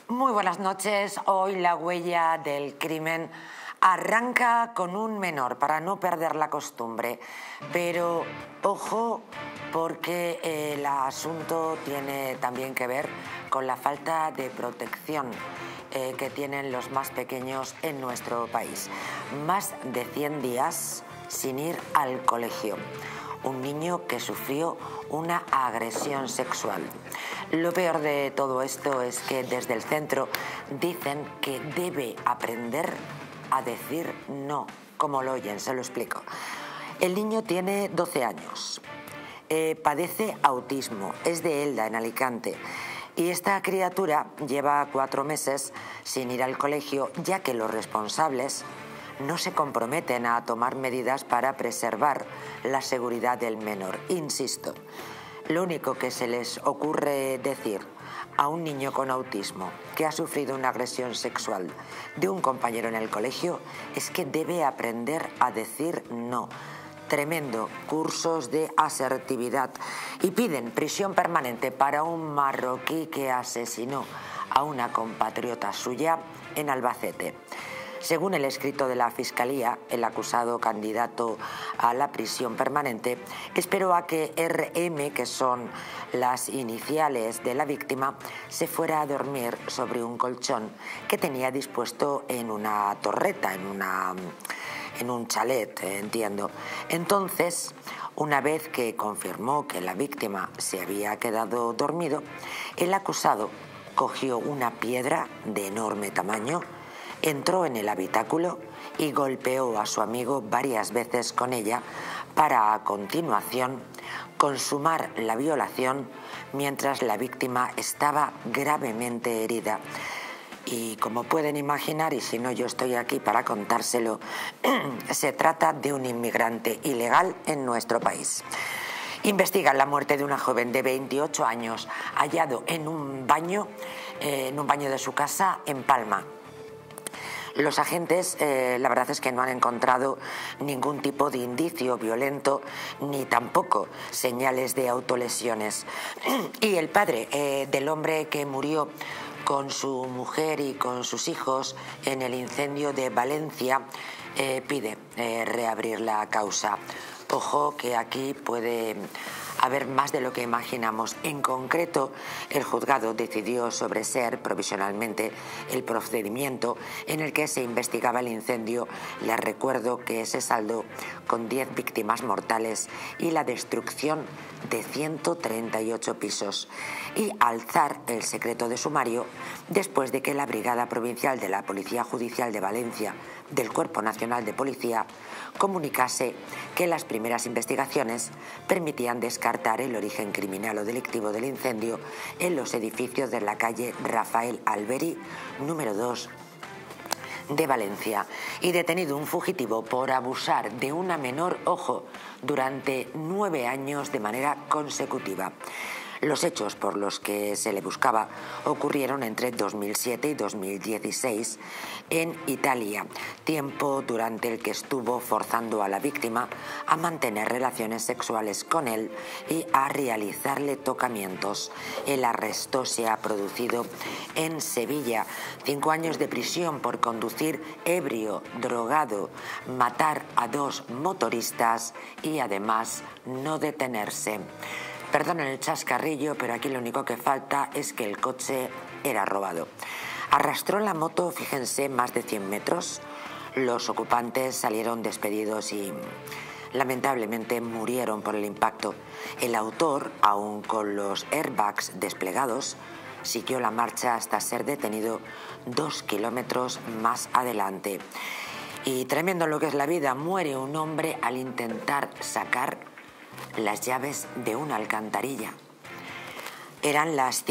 Muy buenas noches. Hoy la huella del crimen arranca con un menor para no perder la costumbre. Pero ojo, porque el asunto tiene también que ver con la falta de protección que tienen los más pequeños en nuestro país. Más de 100 días sin ir al colegio. Un niño que sufrió una agresión sexual. Lo peor de todo esto es que desde el centro dicen que debe aprender a decir no, como lo oyen, se lo explico. El niño tiene 12 años, padece autismo, es de Elda, en Alicante, y esta criatura lleva 4 meses sin ir al colegio, ya que los responsables no se comprometen a tomar medidas para preservar la seguridad del menor. Insisto, lo único que se les ocurre decir a un niño con autismo que ha sufrido una agresión sexual de un compañero en el colegio es que debe aprender a decir no. Tremendo, cursos de asertividad. Y piden prisión permanente para un marroquí que asesinó a una compatriota suya en Albacete. Según el escrito de la Fiscalía, el acusado candidato a la prisión permanente esperó a que RM, que son las iniciales de la víctima, se fuera a dormir sobre un colchón que tenía dispuesto en una torreta, en un chalet, entiendo. Entonces, una vez que confirmó que la víctima se había quedado dormido, el acusado cogió una piedra de enorme tamaño, entró en el habitáculo y golpeó a su amigo varias veces con ella para, a continuación, consumar la violación mientras la víctima estaba gravemente herida. Y como pueden imaginar, y si no yo estoy aquí para contárselo, se trata de un inmigrante ilegal en nuestro país. Investigan la muerte de una joven de 28 años hallado en un baño de su casa en Palma. Los agentes, la verdad es que no han encontrado ningún tipo de indicio violento ni tampoco señales de autolesiones. Y el padre del hombre que murió con su mujer y con sus hijos en el incendio de Valencia pide reabrir la causa. Ojo que aquí puede haber más de lo que imaginamos. En concreto, el juzgado decidió sobreseer provisionalmente el procedimiento en el que se investigaba el incendio. Les recuerdo que se saldó con 10 víctimas mortales y la destrucción de 138 pisos, y alzar el secreto de sumario después de que la Brigada Provincial de la Policía Judicial de Valencia del Cuerpo Nacional de Policía comunicase que las primeras investigaciones permitían descartar el origen criminal o delictivo del incendio en los edificios de la calle Rafael Alberi, número 2 de Valencia, y detenido un fugitivo por abusar de una menor, ojo, durante 9 años de manera consecutiva. Los hechos por los que se le buscaba ocurrieron entre 2007 y 2016 en Italia, tiempo durante el que estuvo forzando a la víctima a mantener relaciones sexuales con él y a realizarle tocamientos. El arresto se ha producido en Sevilla. 5 años de prisión por conducir ebrio, drogado, matar a 2 motoristas y además no detenerse. Perdonen el chascarrillo, pero aquí lo único que falta es que el coche era robado. Arrastró la moto, fíjense, más de 100 metros. Los ocupantes salieron despedidos y lamentablemente murieron por el impacto. El autor, aún con los airbags desplegados, siguió la marcha hasta ser detenido 2 kilómetros más adelante. Y tremendo lo que es la vida, muere un hombre al intentar sacar las llaves de una alcantarilla. Eran las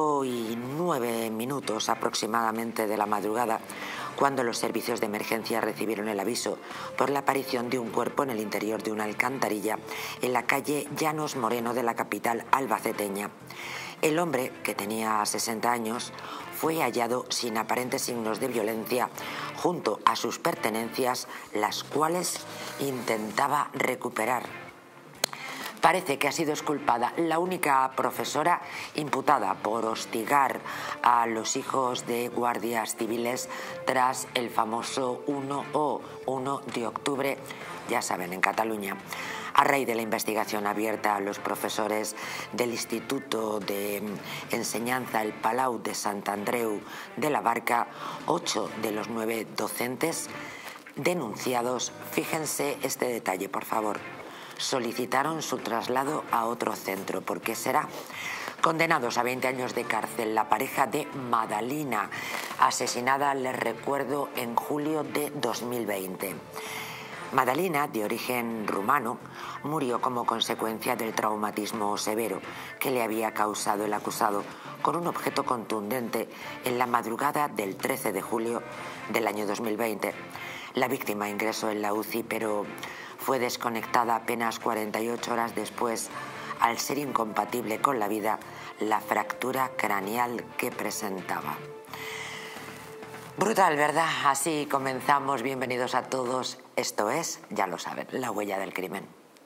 5:09 aproximadamente de la madrugada cuando los servicios de emergencia recibieron el aviso por la aparición de un cuerpo en el interior de una alcantarilla en la calle Llanos Moreno de la capital albaceteña. El hombre, que tenía 60 años, fue hallado sin aparentes signos de violencia junto a sus pertenencias, las cuales intentaba recuperar. Parece que ha sido exculpada la única profesora imputada por hostigar a los hijos de guardias civiles tras el famoso 1 de octubre, ya saben, en Cataluña. A raíz de la investigación abierta a los profesores del Instituto de Enseñanza El Palau de Sant Andreu de la Barca, 8 de los 9 docentes denunciados, fíjense este detalle, por favor, solicitaron su traslado a otro centro. ¿Por qué será? Condenados a 20 años de cárcel, la pareja de Madalina, asesinada, les recuerdo, en julio de 2020. Madalina, de origen rumano, murió como consecuencia del traumatismo severo que le había causado el acusado con un objeto contundente en la madrugada del 13 de julio del año 2020. La víctima ingresó en la UCI, pero fue desconectada apenas 48 horas después, al ser incompatible con la vida la fractura craneal que presentaba. Brutal, ¿verdad? Así comenzamos. Bienvenidos a todos. Esto es, ya lo saben, La Huella del Crimen.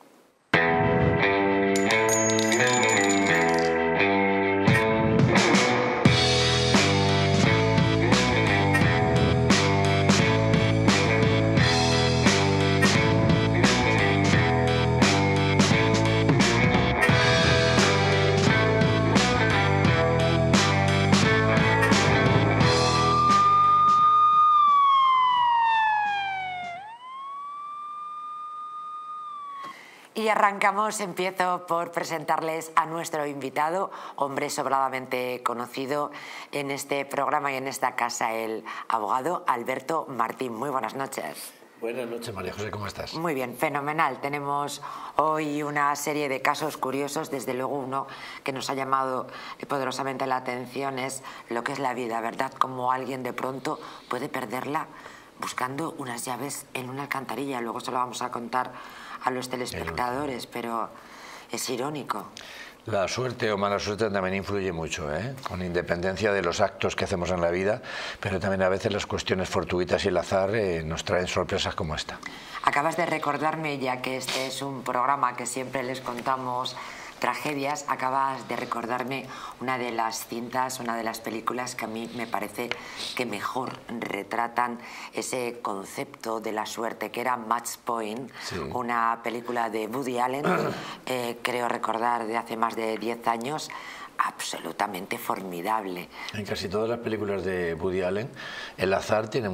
Y arrancamos. Empiezo por presentarles a nuestro invitado, hombre sobradamente conocido en este programa y en esta casa, el abogado Alberto Martín. Muy buenas noches. Buenas noches, María José, ¿cómo estás? Muy bien, fenomenal. Tenemos hoy una serie de casos curiosos. Desde luego uno que nos ha llamado poderosamente la atención es lo que es la vida, ¿verdad? Como alguien de pronto puede perderla buscando unas llaves en una alcantarilla. Luego se lo vamos a contar a los telespectadores, pero es irónico. La suerte o mala suerte también influye mucho, con independencia de los actos que hacemos en la vida, pero también a veces las cuestiones fortuitas y el azar nos traen sorpresas como esta. Acabas de recordarme, ya que este es un programa que siempre les contamos tragedias, acabas de recordarme una de las cintas, una de las películas que a mí me parece que mejor retratan ese concepto de la suerte, que era Match Point, sí. Una película de Woody Allen, creo recordar de hace más de 10 años, absolutamente formidable. En casi todas las películas de Woody Allen el azar tiene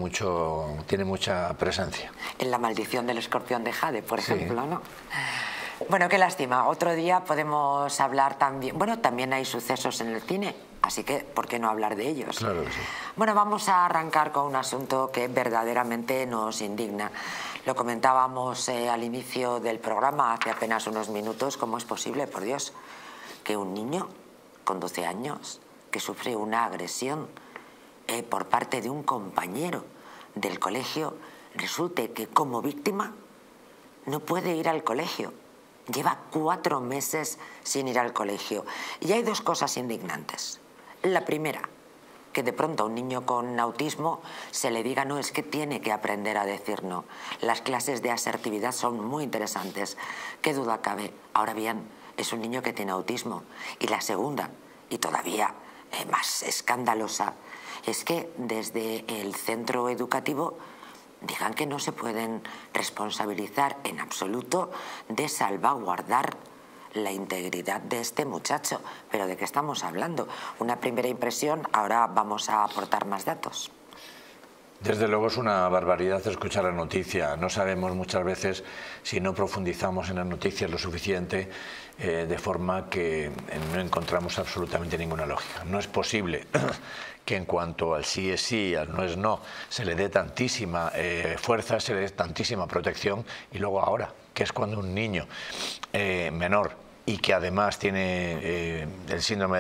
mucha presencia. En La maldición del escorpión de Jade, por ejemplo, ¿no? Bueno, qué lástima. Otro día podemos hablar también... Bueno, también hay sucesos en el cine, así que ¿por qué no hablar de ellos? Claro que sí. Bueno, vamos a arrancar con un asunto que verdaderamente nos indigna. Lo comentábamos al inicio del programa, hace apenas unos minutos. ¿Cómo es posible, por Dios, que un niño con 12 años que sufre una agresión por parte de un compañero del colegio resulte que como víctima no puede ir al colegio? Lleva 4 meses sin ir al colegio. Y hay dos cosas indignantes. La primera, que de pronto a un niño con autismo se le diga no, es que tiene que aprender a decir no. Las clases de asertividad son muy interesantes. ¿Qué duda cabe? Ahora bien, es un niño que tiene autismo. Y la segunda, y todavía más escandalosa, es que desde el centro educativo digan que no se pueden responsabilizar en absoluto de salvaguardar la integridad de este muchacho. ¿Pero de qué estamos hablando? Una primera impresión, ahora vamos a aportar más datos. Desde luego es una barbaridad escuchar la noticia. No sabemos muchas veces si no profundizamos en las noticias lo suficiente, de forma que no encontramos absolutamente ninguna lógica. No es posible que en cuanto al sí es sí, al no es no, se le dé tantísima fuerza, se le dé tantísima protección, y luego ahora, que es cuando un niño menor y que además tiene el síndrome de Down,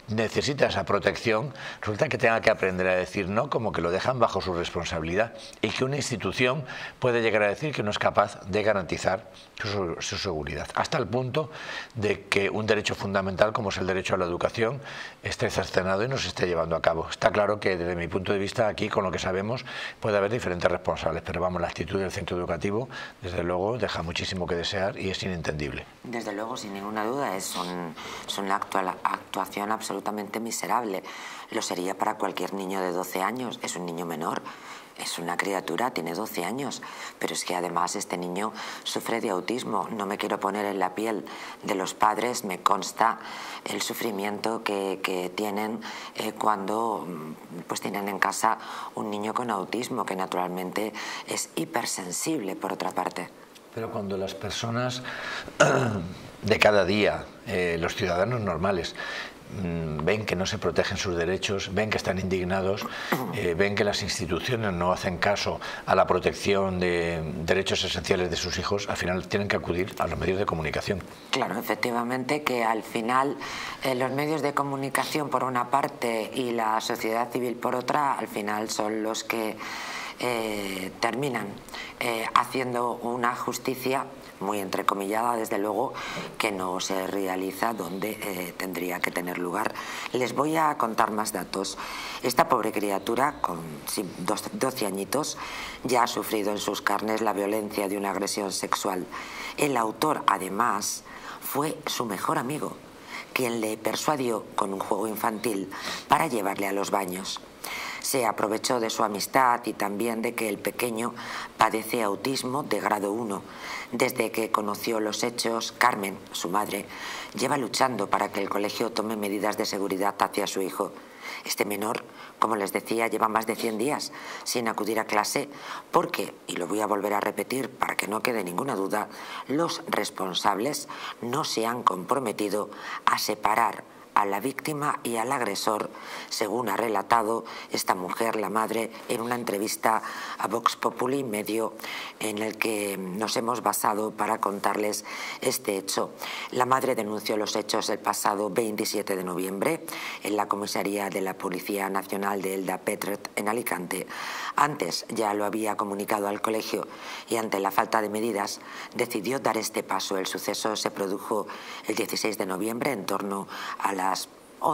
necesita esa protección, resulta que tenga que aprender a decir no, como que lo dejan bajo su responsabilidad, y que una institución puede llegar a decir que no es capaz de garantizar su seguridad, hasta el punto de que un derecho fundamental como es el derecho a la educación esté cercenado y no se esté llevando a cabo. Está claro que desde mi punto de vista aquí, con lo que sabemos, puede haber diferentes responsables, pero vamos, la actitud del centro educativo desde luego deja muchísimo que desear y es inentendible. Desde luego, sin ninguna duda, es una actuación absolutamente miserable. Lo sería para cualquier niño de 12 años, es un niño menor. Es una criatura, tiene 12 años, pero es que además este niño sufre de autismo. No me quiero poner en la piel de los padres, me consta el sufrimiento que tienen cuando pues tienen en casa un niño con autismo, que naturalmente es hipersensible, por otra parte. Pero cuando las personas de cada día, los ciudadanos normales, ven que no se protegen sus derechos, ven que están indignados, ven que las instituciones no hacen caso a la protección de derechos esenciales de sus hijos, al final tienen que acudir a los medios de comunicación. Claro, efectivamente, que al final los medios de comunicación por una parte y la sociedad civil por otra, al final son los que terminan haciendo una justicia muy entrecomillada, desde luego, que no se realiza donde tendría que tener lugar. Les voy a contar más datos. Esta pobre criatura, con 12 añitos, ya ha sufrido en sus carnes la violencia de una agresión sexual. El autor, además, fue su mejor amigo, quien le persuadió con un juego infantil para llevarle a los baños. Se aprovechó de su amistad y también de que el pequeño padece autismo de grado 1. Desde que conoció los hechos, Carmen, su madre, lleva luchando para que el colegio tome medidas de seguridad hacia su hijo. Este menor, como les decía, lleva más de 100 días sin acudir a clase porque, y lo voy a volver a repetir para que no quede ninguna duda, los responsables no se han comprometido a separar a la víctima y al agresor, según ha relatado esta mujer, la madre, en una entrevista a Vox Populi, medio en el que nos hemos basado para contarles este hecho. La madre denunció los hechos el pasado 27 de noviembre en la comisaría de la Policía Nacional de Elda Petret, en Alicante. Antes ya lo había comunicado al colegio y ante la falta de medidas decidió dar este paso. El suceso se produjo el 16 de noviembre en torno a las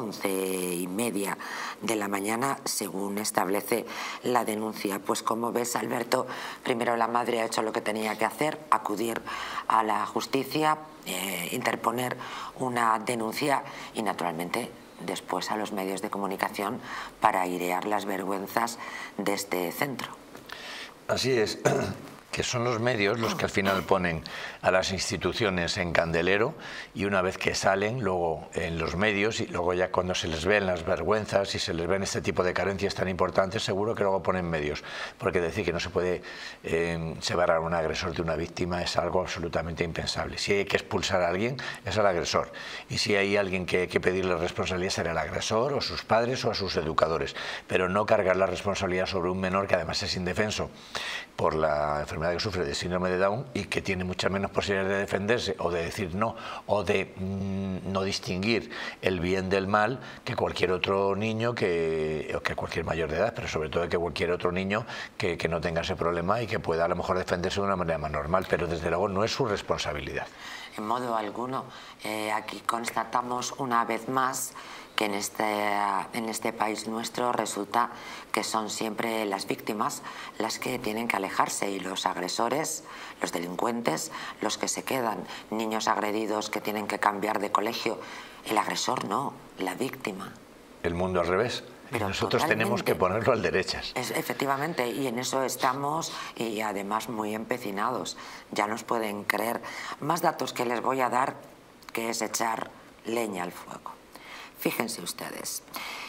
11:30 de la mañana, según establece la denuncia. Pues como ves, Alberto, primero la madre ha hecho lo que tenía que hacer, acudir a la justicia, interponer una denuncia y naturalmente después a los medios de comunicación para airear las vergüenzas de este centro. Así es, que son los medios los que al final ponen a las instituciones en candelero y una vez que salen luego en los medios y luego ya cuando se les ven las vergüenzas y se les ven este tipo de carencias tan importantes, seguro que luego ponen medios, porque decir que no se puede separar a un agresor de una víctima es algo absolutamente impensable. Si hay que expulsar a alguien es al agresor y si hay alguien que hay que pedirle responsabilidad será el agresor o sus padres o a sus educadores, pero no cargar la responsabilidad sobre un menor que además es indefenso por la enfermedad que sufre de síndrome de Down y que tiene muchas menos posibilidades de defenderse o de decir no o de no distinguir el bien del mal que cualquier otro niño o que cualquier mayor de edad, pero sobre todo que cualquier otro niño que no tenga ese problema y que pueda a lo mejor defenderse de una manera más normal, pero desde luego no es su responsabilidad. En modo alguno. Aquí constatamos una vez más que en este país nuestro resulta que son siempre las víctimas las que tienen que alejarse y los agresores, los delincuentes, los que se quedan. Niños agredidos que tienen que cambiar de colegio. El agresor no, la víctima. El mundo al revés. Pero nosotros tenemos que ponerlo al derechas. Efectivamente, y en eso estamos y además muy empecinados. Ya nos pueden creer. Más datos que les voy a dar, que es echar leña al fuego. Fíjense ustedes,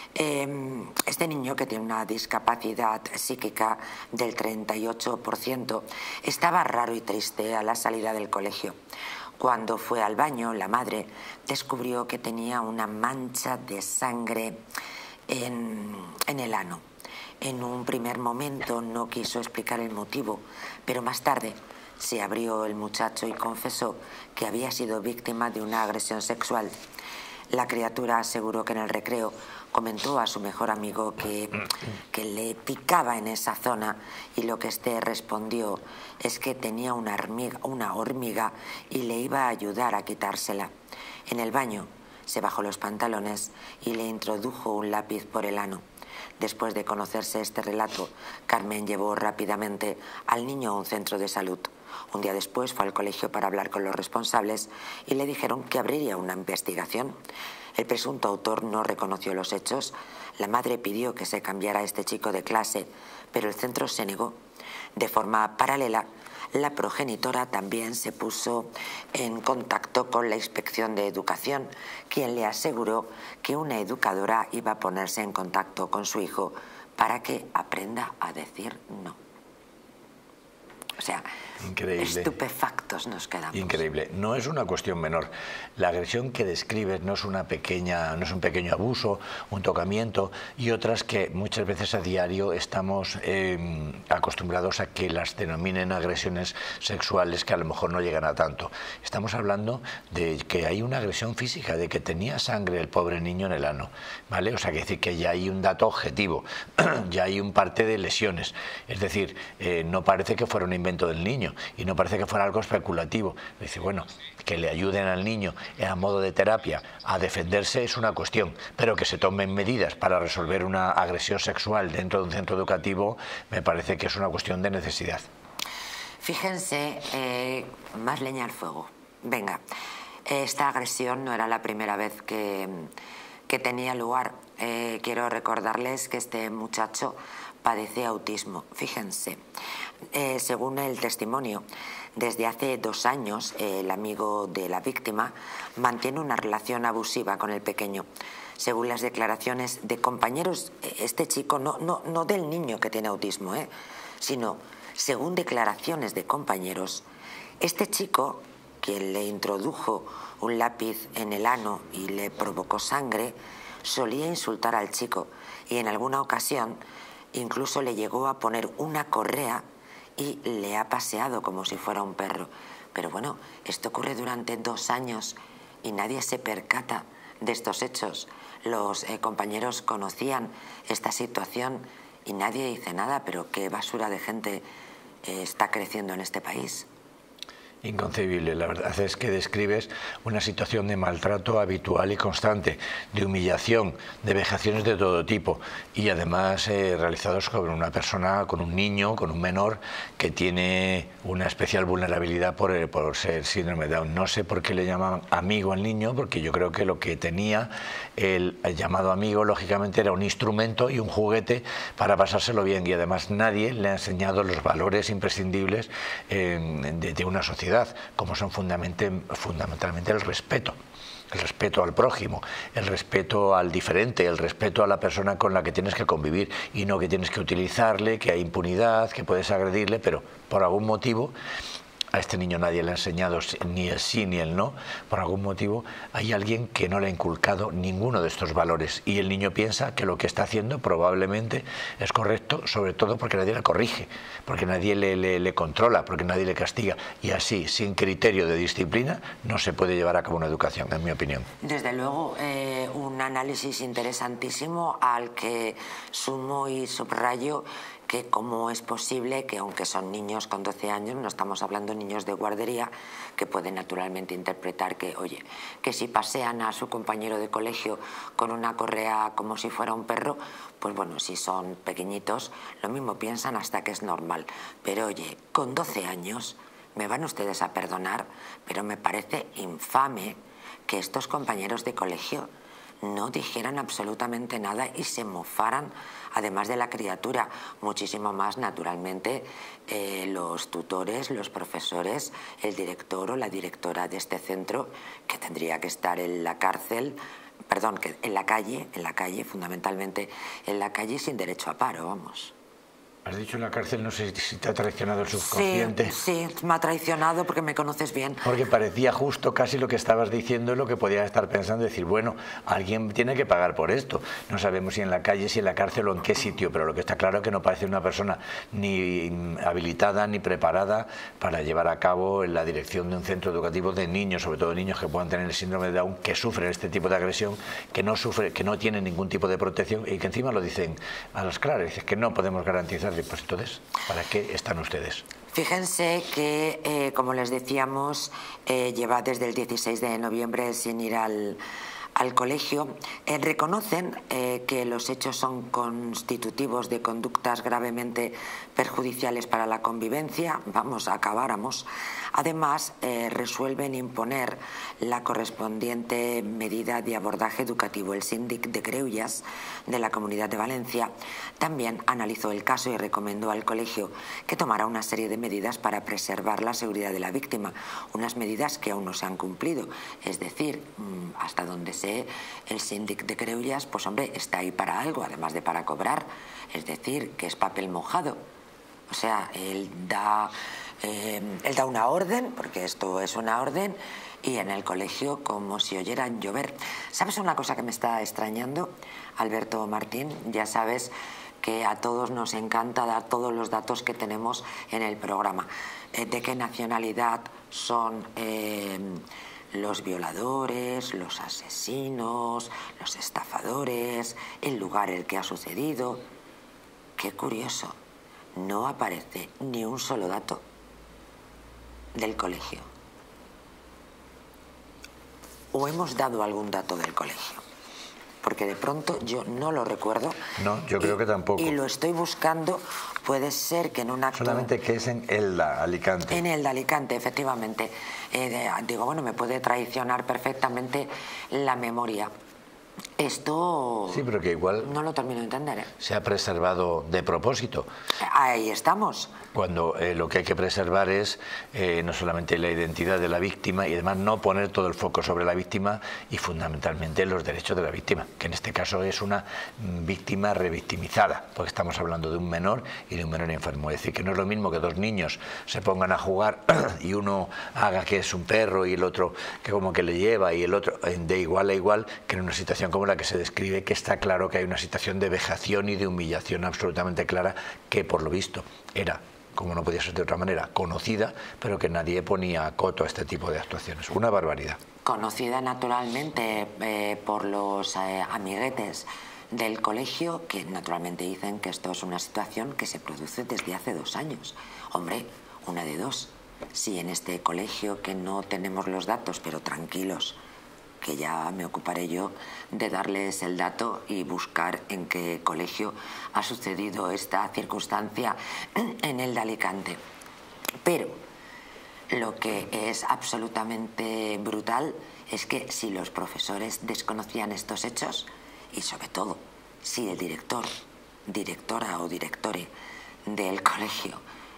este niño que tiene una discapacidad psíquica del 38% estaba raro y triste a la salida del colegio. Cuando fue al baño, la madre descubrió que tenía una mancha de sangre en el ano. En un primer momento no quiso explicar el motivo, pero más tarde se abrió el muchacho y confesó que había sido víctima de una agresión sexual. La criatura aseguró que en el recreo comentó a su mejor amigo que le picaba en esa zona, y lo que éste respondió es que tenía una hormiga y le iba a ayudar a quitársela. En el baño se bajó los pantalones y le introdujo un lápiz por el ano. Después de conocerse este relato, Carmen llevó rápidamente al niño a un centro de salud. Un día después fue al colegio para hablar con los responsables y le dijeron que abriría una investigación. El presunto autor no reconoció los hechos. La madre pidió que se cambiara a este chico de clase, pero el centro se negó. De forma paralela, la progenitora también se puso en contacto con la Inspección de Educación, quien le aseguró que una educadora iba a ponerse en contacto con su hijo para que aprenda a decir no. O sea, increíble. Estupefactos nos quedamos. Increíble. No es una cuestión menor. La agresión que describes no es un pequeño abuso, un tocamiento, y otras que muchas veces a diario estamos acostumbrados a que las denominen agresiones sexuales, que a lo mejor no llegan a tanto. Estamos hablando de que hay una agresión física, de que tenía sangre el pobre niño en el ano, ¿vale? O sea, que decir que ya hay un dato objetivo, ya hay un parte de lesiones. Es decir, no parece que fuera un invento del niño, y no parece que fuera algo especulativo. Dice, bueno, que le ayuden al niño a modo de terapia a defenderse es una cuestión, pero que se tomen medidas para resolver una agresión sexual dentro de un centro educativo me parece que es una cuestión de necesidad. Fíjense, más leña al fuego. Venga, esta agresión no era la primera vez que tenía lugar. Quiero recordarles que este muchacho padece autismo. Fíjense, según el testimonio, desde hace 2 años el amigo de la víctima mantiene una relación abusiva con el pequeño. Según las declaraciones de compañeros, este chico, no del niño que tiene autismo, sino según declaraciones de compañeros, este chico, quien le introdujo un lápiz en el ano y le provocó sangre, solía insultar al chico, y en alguna ocasión incluso le llegó a poner una correa y le ha paseado como si fuera un perro. Pero bueno, esto ocurre durante 2 años y nadie se percata de estos hechos. Los compañeros conocían esta situación y nadie dice nada, pero qué basura de gente está creciendo en este país. Inconcebible. La verdad es que describes una situación de maltrato habitual y constante, de humillación, de vejaciones de todo tipo, y además realizados con una persona, con un niño, con un menor que tiene una especial vulnerabilidad por ser síndrome de Down. No sé por qué le llaman amigo al niño, porque yo creo que lo que tenía el llamado amigo lógicamente era un instrumento y un juguete para pasárselo bien, y además nadie le ha enseñado los valores imprescindibles de una sociedad, como son fundamentalmente el respeto al prójimo, el respeto al diferente, el respeto a la persona con la que tienes que convivir, y no que tienes que utilizarle, que hay impunidad, que puedes agredirle, pero por algún motivo a este niño nadie le ha enseñado ni el sí ni el no. Por algún motivo hay alguien que no le ha inculcado ninguno de estos valores, y el niño piensa que lo que está haciendo probablemente es correcto, sobre todo porque nadie le corrige, porque nadie le controla, porque nadie le castiga, y así, sin criterio de disciplina, no se puede llevar a cabo una educación, en mi opinión. Desde luego, un análisis interesantísimo al que sumo y subrayo que cómo es posible que, aunque son niños con 12 años, no estamos hablando de niños de guardería, que pueden naturalmente interpretar que, oye, que si pasean a su compañero de colegio con una correa como si fuera un perro, pues bueno, si son pequeñitos, lo mismo piensan hasta que es normal. Pero oye, con 12 años, me van ustedes a perdonar, pero me parece infame que estos compañeros de colegio no dijeran absolutamente nada y se mofaran, además de la criatura, muchísimo más naturalmente los tutores, los profesores, el director o la directora de este centro, que tendría que estar en la cárcel, perdón, que en la calle, fundamentalmente en la calle, sin derecho a paro, vamos. Has dicho en la cárcel, no sé si te ha traicionado el subconsciente. Sí, me ha traicionado porque me conoces bien. Porque parecía justo casi lo que estabas diciendo, lo que podías estar pensando, decir, bueno, alguien tiene que pagar por esto. No sabemos si en la calle, si en la cárcel o en qué sitio, pero lo que está claro es que no parece una persona ni habilitada ni preparada para llevar a cabo en la dirección de un centro educativo de niños, sobre todo niños que puedan tener el síndrome de Down, que sufren este tipo de agresión, que no tienen ningún tipo de protección y que encima lo dicen a las claras, dicen que no podemos garantizar. Pues entonces, ¿para qué están ustedes? Fíjense que, como les decíamos, lleva desde el 16 de noviembre sin ir al colegio. Reconocen que los hechos son constitutivos de conductas gravemente perjudiciales para la convivencia. Vamos, acabáramos. Además, resuelven imponer la correspondiente medida de abordaje educativo. El síndic de Greuges de la Comunidad de Valencia también analizó el caso y recomendó al colegio que tomara una serie de medidas para preservar la seguridad de la víctima, unas medidas que aún no se han cumplido. Es decir, hasta donde sé, el síndic de Greuges, pues hombre, está ahí para algo, además de para cobrar, es decir, que es papel mojado. O sea, él da una orden, porque esto es una orden, y en el colegio como si oyeran llover. ¿Sabes una cosa que me está extrañando, Alberto Martín? Ya sabes que a todos nos encanta dar todos los datos que tenemos en el programa. De qué nacionalidad son los violadores, los asesinos, los estafadores, el lugar en el que ha sucedido. Qué curioso, no aparece ni un solo dato del colegio. ¿O hemos dado algún dato del colegio? Porque de pronto yo no lo recuerdo. No, yo creo que tampoco. Y lo estoy buscando. Puede ser que en un acto... Solamente que es en Elda, Alicante. En Elda, Alicante, efectivamente. Digo, bueno, me puede traicionar perfectamente la memoria. Esto... Sí, pero que igual... No lo termino de entender, ¿eh? Se ha preservado de propósito. Ahí estamos. Cuando lo que hay que preservar es no solamente la identidad de la víctima y además no poner todo el foco sobre la víctima y fundamentalmente los derechos de la víctima, que en este caso es una víctima revictimizada, porque estamos hablando de un menor y de un menor enfermo. Es decir, que no es lo mismo que dos niños se pongan a jugar y uno haga que es un perro y el otro que como que le lleva y el otro de igual a igual, que en una situación como la que se describe, que está claro que hay una situación de vejación y de humillación absolutamente clara que por lo visto era, como no podía ser de otra manera, conocida, pero que nadie ponía coto a este tipo de actuaciones. Una barbaridad. Conocida naturalmente por los amiguetes del colegio, que naturalmente dicen que esto es una situación que se produce desde hace 2 años. Hombre, una de dos. Si en este colegio, que no tenemos los datos, pero tranquilos, que ya me ocuparé yo de darles el dato y buscar en qué colegio ha sucedido esta circunstancia en el de Alicante. Pero lo que es absolutamente brutal es que si los profesores desconocían estos hechos y sobre todo si el director, directora o directore del colegio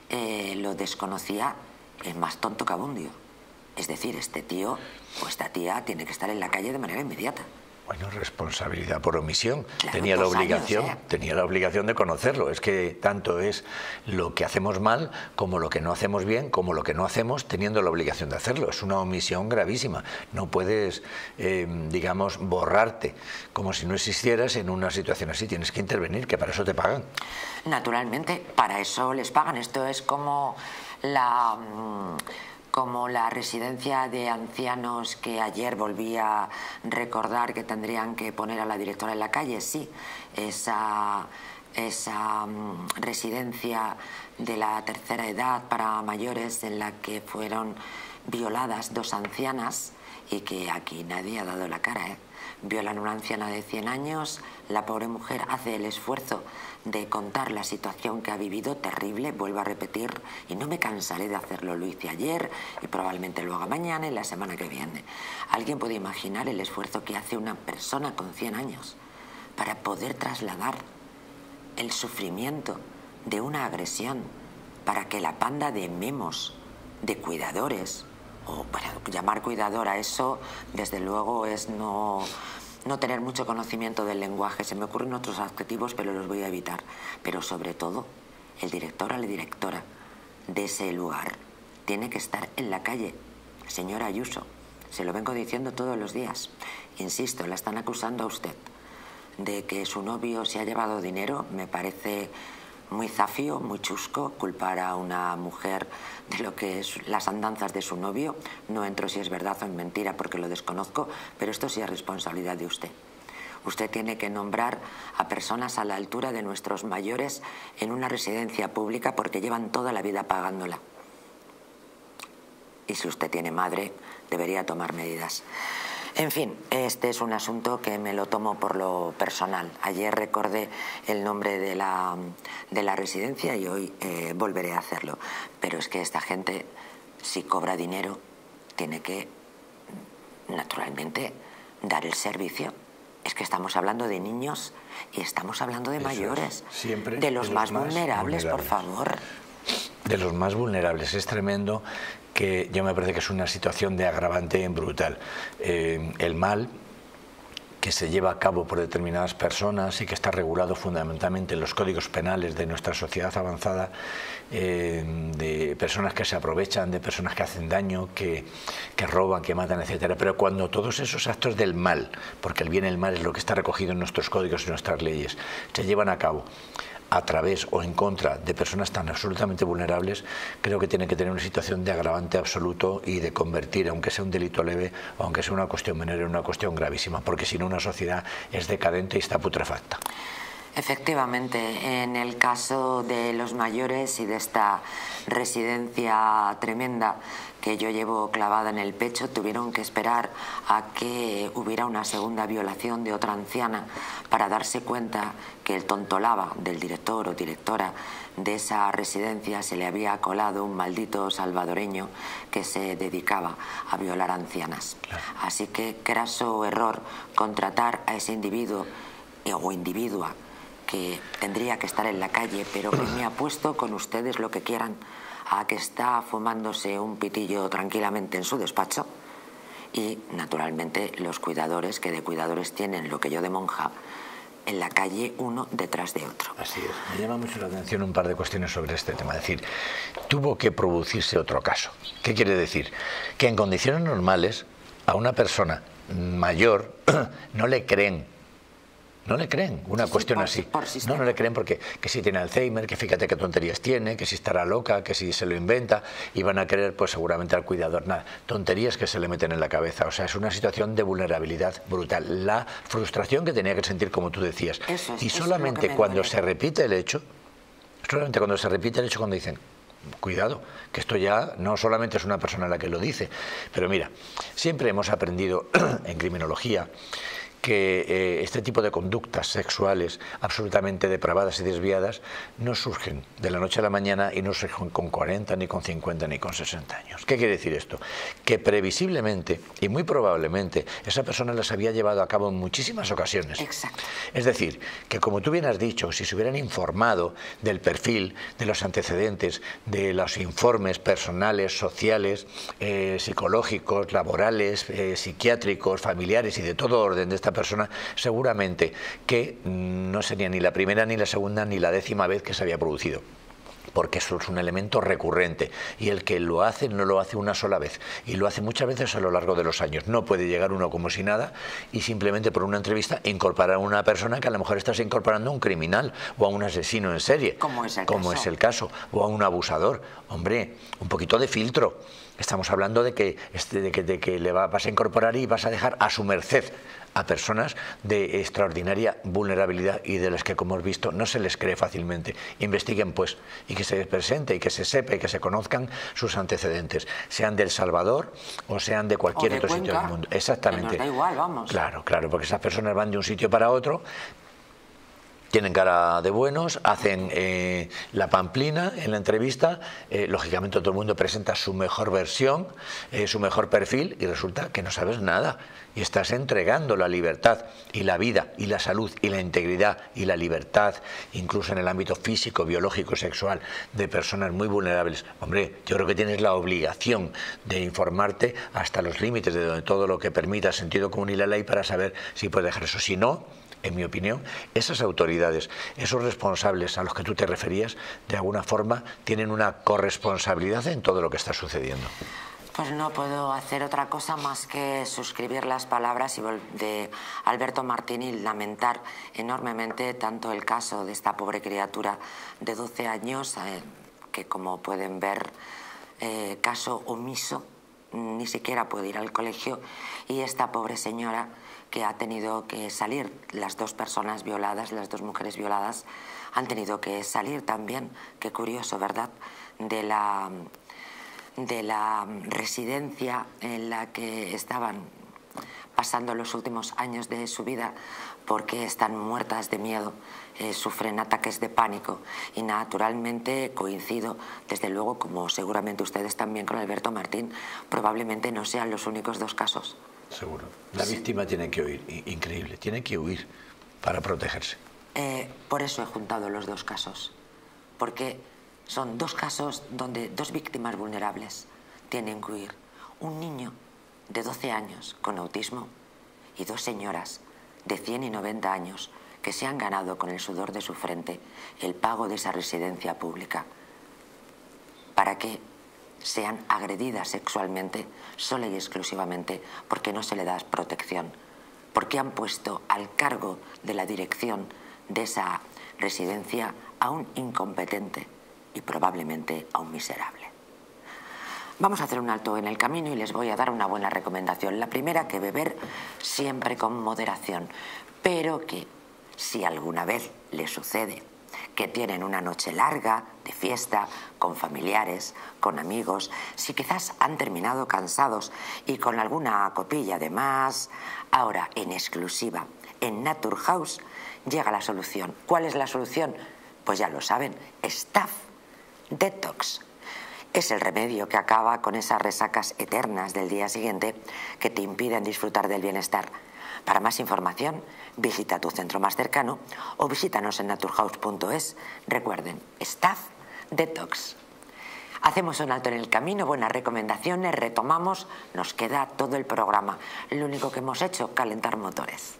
lo desconocía, es más tonto que abundio. Es decir, este tío o esta tía tiene que estar en la calle de manera inmediata. Bueno, responsabilidad por omisión. Claro, tenía la obligación de conocerlo. Es que tanto es lo que hacemos mal como lo que no hacemos bien, como lo que no hacemos teniendo la obligación de hacerlo. Es una omisión gravísima. No puedes, digamos, borrarte como si no existieras en una situación así. Tienes que intervenir, que para eso te pagan. Naturalmente, para eso les pagan. Esto es como la residencia de ancianos que ayer volví a recordar que tendrían que poner a la directora en la calle. Sí, esa residencia de la tercera edad para mayores en la que fueron violadas 2 ancianas y que aquí nadie ha dado la cara, ¿eh? Violan a una anciana de 100 años, la pobre mujer hace el esfuerzo de contar la situación que ha vivido, terrible, vuelvo a repetir, y no me cansaré de hacerlo, lo hice ayer y probablemente lo haga mañana y la semana que viene. ¿Alguien puede imaginar el esfuerzo que hace una persona con 100 años para poder trasladar el sufrimiento de una agresión para que la panda de memos, de cuidadores, o para llamar cuidador a eso, desde luego es no tener mucho conocimiento del lenguaje? Se me ocurren otros adjetivos, pero los voy a evitar. Pero sobre todo, el director o la directora de ese lugar tiene que estar en la calle. Señora Ayuso, se lo vengo diciendo todos los días. Insisto, la están acusando a usted de que su novio se ha llevado dinero. Me parece muy zafio, muy chusco culpar a una mujer de lo que es las andanzas de su novio. No entro si es verdad o es mentira porque lo desconozco, pero esto sí es responsabilidad de usted. Usted tiene que nombrar a personas a la altura de nuestros mayores en una residencia pública porque llevan toda la vida pagándola. Y si usted tiene madre, debería tomar medidas. En fin, este es un asunto que me lo tomo por lo personal. Ayer recordé el nombre de la residencia y hoy volveré a hacerlo. Pero es que esta gente, si cobra dinero, tiene que, naturalmente, dar el servicio. Es que estamos hablando de niños y estamos hablando de mayores. Siempre de los más vulnerables, por favor. De los más vulnerables. Es tremendo, que yo me parece que es una situación de agravante brutal. El mal que se lleva a cabo por determinadas personas y que está regulado fundamentalmente en los códigos penales de nuestra sociedad avanzada, de personas que se aprovechan, de personas que hacen daño, que roban, que matan, etcétera. Pero cuando todos esos actos del mal, porque el bien y el mal es lo que está recogido en nuestros códigos y nuestras leyes, se llevan a cabo a través o en contra de personas tan absolutamente vulnerables, creo que tiene que tener una situación de agravante absoluto y de convertir, aunque sea un delito leve o aunque sea una cuestión menor, en una cuestión gravísima, porque si no una sociedad es decadente y está putrefacta. Efectivamente, en el caso de los mayores y de esta residencia tremenda que yo llevo clavada en el pecho, tuvieron que esperar a que hubiera una segunda violación de otra anciana para darse cuenta que el tontolaba del director o directora de esa residencia se le había colado un maldito salvadoreño que se dedicaba a violar ancianas. Claro. Así que craso error contratar a ese individuo o individua que tendría que estar en la calle, pero que me apuesto con ustedes lo que quieran a que está fumándose un pitillo tranquilamente en su despacho y, naturalmente, los cuidadores, que de cuidadores tienen lo que yo de monja, en la calle uno detrás de otro. Así es. Me llama mucho la atención un par de cuestiones sobre este tema. Es decir, tuvo que producirse otro caso. ¿Qué quiere decir? Que en condiciones normales a una persona mayor no le creen. No le creen una cuestión así. No le creen porque que si tiene Alzheimer, que fíjate qué tonterías tiene, que si estará loca, que si se lo inventa, y van a querer pues seguramente al cuidador. Nada, tonterías que se le meten en la cabeza. O sea, es una situación de vulnerabilidad brutal. La frustración que tenía que sentir, como tú decías. Y solamente cuando se repite el hecho, cuando dicen, cuidado, que esto ya no solamente es una persona la que lo dice, pero mira, siempre hemos aprendido en criminología que este tipo de conductas sexuales absolutamente depravadas y desviadas no surgen de la noche a la mañana y no surgen con 40, ni con 50, ni con 60 años. ¿Qué quiere decir esto? Que previsiblemente y muy probablemente esa persona las había llevado a cabo en muchísimas ocasiones. Exacto. Es decir, que como tú bien has dicho, si se hubieran informado del perfil, de los antecedentes, de los informes personales, sociales, psicológicos, laborales, psiquiátricos, familiares y de todo orden de esta persona, seguramente que no sería ni la primera, ni la segunda, ni la 10ª vez que se había producido. Porque eso es un elemento recurrente y el que lo hace no lo hace una sola vez y lo hace muchas veces a lo largo de los años. No puede llegar uno como si nada y simplemente por una entrevista incorporar a una persona que a lo mejor estás incorporando a un criminal o a un asesino en serie, como es el caso, o a un abusador. Hombre, un poquito de filtro. Estamos hablando de que vas a incorporar y vas a dejar a su merced a personas de extraordinaria vulnerabilidad y de las que, como hemos visto, no se les cree fácilmente. Investiguen, pues, y que se presente y que se sepa y que se conozcan sus antecedentes, sean de El Salvador o sean de cualquier otro sitio del mundo. Exactamente. Que nos da igual, vamos. Claro, porque esas personas van de un sitio para otro, tienen cara de buenos, hacen la pamplina en la entrevista, lógicamente todo el mundo presenta su mejor versión, su mejor perfil y resulta que no sabes nada y estás entregando la libertad y la vida y la salud y la integridad y la libertad, incluso en el ámbito físico, biológico, sexual, de personas muy vulnerables. Hombre, yo creo que tienes la obligación de informarte hasta los límites de todo lo que permita el sentido común y la ley para saber si puedes dejar eso. Si no, en mi opinión, esas autoridades, esos responsables a los que tú te referías, de alguna forma tienen una corresponsabilidad en todo lo que está sucediendo. Pues no puedo hacer otra cosa más que suscribir las palabras de Alberto Martín y lamentar enormemente tanto el caso de esta pobre criatura de 12 años, que como pueden ver, caso omiso, ni siquiera puede ir al colegio, y esta pobre señora que ha tenido que salir, las dos personas violadas, las dos mujeres violadas, han tenido que salir también, qué curioso, ¿verdad?, de la residencia en la que estaban pasando los últimos años de su vida, porque están muertas de miedo, sufren ataques de pánico, y naturalmente coincido, desde luego, como seguramente ustedes también, con Alberto Martín, probablemente no sean los únicos dos casos. Seguro. La víctima tiene que huir, increíble, tiene que huir para protegerse. Por eso he juntado los dos casos, porque son dos casos donde dos víctimas vulnerables tienen que huir. Un niño de 12 años con autismo y dos señoras de 100 y 90 años que se han ganado con el sudor de su frente el pago de esa residencia pública para que sean agredidas sexualmente sola y exclusivamente porque no se le da protección, porque han puesto al cargo de la dirección de esa residencia a un incompetente y probablemente a un miserable. Vamos a hacer un alto en el camino y les voy a dar una buena recomendación. La primera, que beber siempre con moderación, pero que si alguna vez les sucede que tienen una noche larga de fiesta, con familiares, con amigos, si quizás han terminado cansados y con alguna copilla de más, ahora en exclusiva en Naturhaus llega la solución. ¿Cuál es la solución? Pues ya lo saben, Staph Detox. Es el remedio que acaba con esas resacas eternas del día siguiente que te impiden disfrutar del bienestar. Para más información, visita tu centro más cercano o visítanos en naturhaus.es. Recuerden, Staph Detox. Hacemos un alto en el camino, buenas recomendaciones, retomamos, nos queda todo el programa. Lo único que hemos hecho, calentar motores.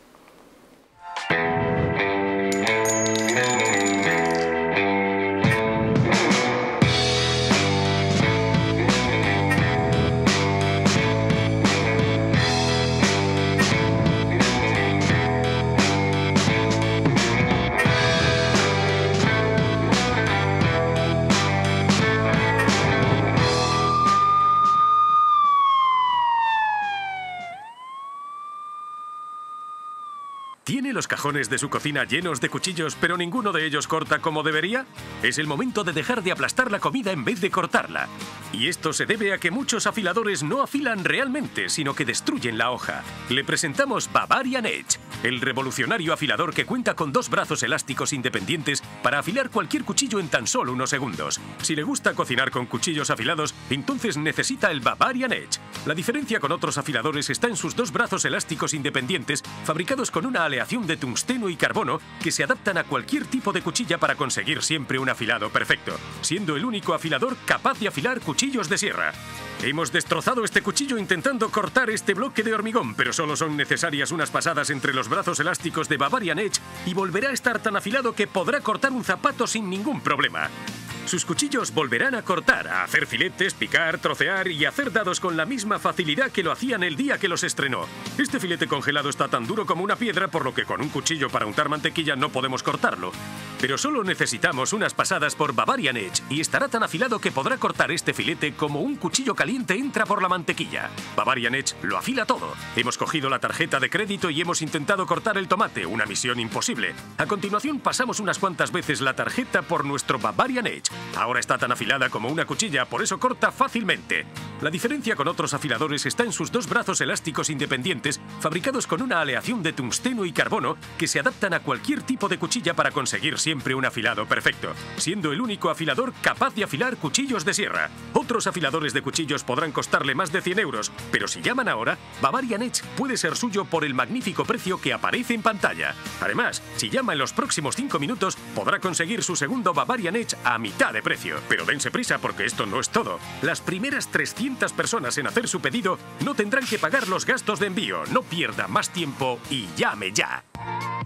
¿Tiene los cajones de su cocina llenos de cuchillos, pero ninguno de ellos corta como debería? Es el momento de dejar de aplastar la comida en vez de cortarla. Y esto se debe a que muchos afiladores no afilan realmente, sino que destruyen la hoja. Le presentamos Bavarian Edge, el revolucionario afilador que cuenta con dos brazos elásticos independientes para afilar cualquier cuchillo en tan solo unos segundos. Si le gusta cocinar con cuchillos afilados, entonces necesita el Bavarian Edge. La diferencia con otros afiladores está en sus dos brazos elásticos independientes, fabricados con una aleación de tungsteno y carbono que se adaptan a cualquier tipo de cuchilla para conseguir siempre un afilado perfecto, siendo el único afilador capaz de afilar cuchillos de sierra. Hemos destrozado este cuchillo intentando cortar este bloque de hormigón, pero solo son necesarias unas pasadas entre los brazos elásticos de Bavarian Edge y volverá a estar tan afilado que podrá cortar un zapato sin ningún problema. Sus cuchillos volverán a cortar, a hacer filetes, picar, trocear y hacer dados con la misma facilidad que lo hacían el día que los estrenó. Este filete congelado está tan duro como una piedra, por lo que con un cuchillo para untar mantequilla no podemos cortarlo. Pero solo necesitamos unas pasadas por Bavarian Edge y estará tan afilado que podrá cortar este filete como un cuchillo caliente entra por la mantequilla. Bavarian Edge lo afila todo. Hemos cogido la tarjeta de crédito y hemos intentado cortar el tomate, una misión imposible. A continuación pasamos unas cuantas veces la tarjeta por nuestro Bavarian Edge. Ahora está tan afilada como una cuchilla, por eso corta fácilmente. La diferencia con otros afiladores está en sus dos brazos elásticos independientes, fabricados con una aleación de tungsteno y carbono que se adaptan a cualquier tipo de cuchilla para conseguir siempre un afilado perfecto, siendo el único afilador capaz de afilar cuchillos de sierra. Otros afiladores de cuchillos podrán costarle más de 100 euros, pero si llaman ahora, Bavarian Edge puede ser suyo por el magnífico precio que aparece en pantalla. Además, si llama en los próximos 5 minutos, podrá conseguir su segundo Bavarian Edge a mitad de precio. Pero dense prisa porque esto no es todo. Las primeras 300 personas en hacer su pedido no tendrán que pagar los gastos de envío. No pierda más tiempo y llame ya.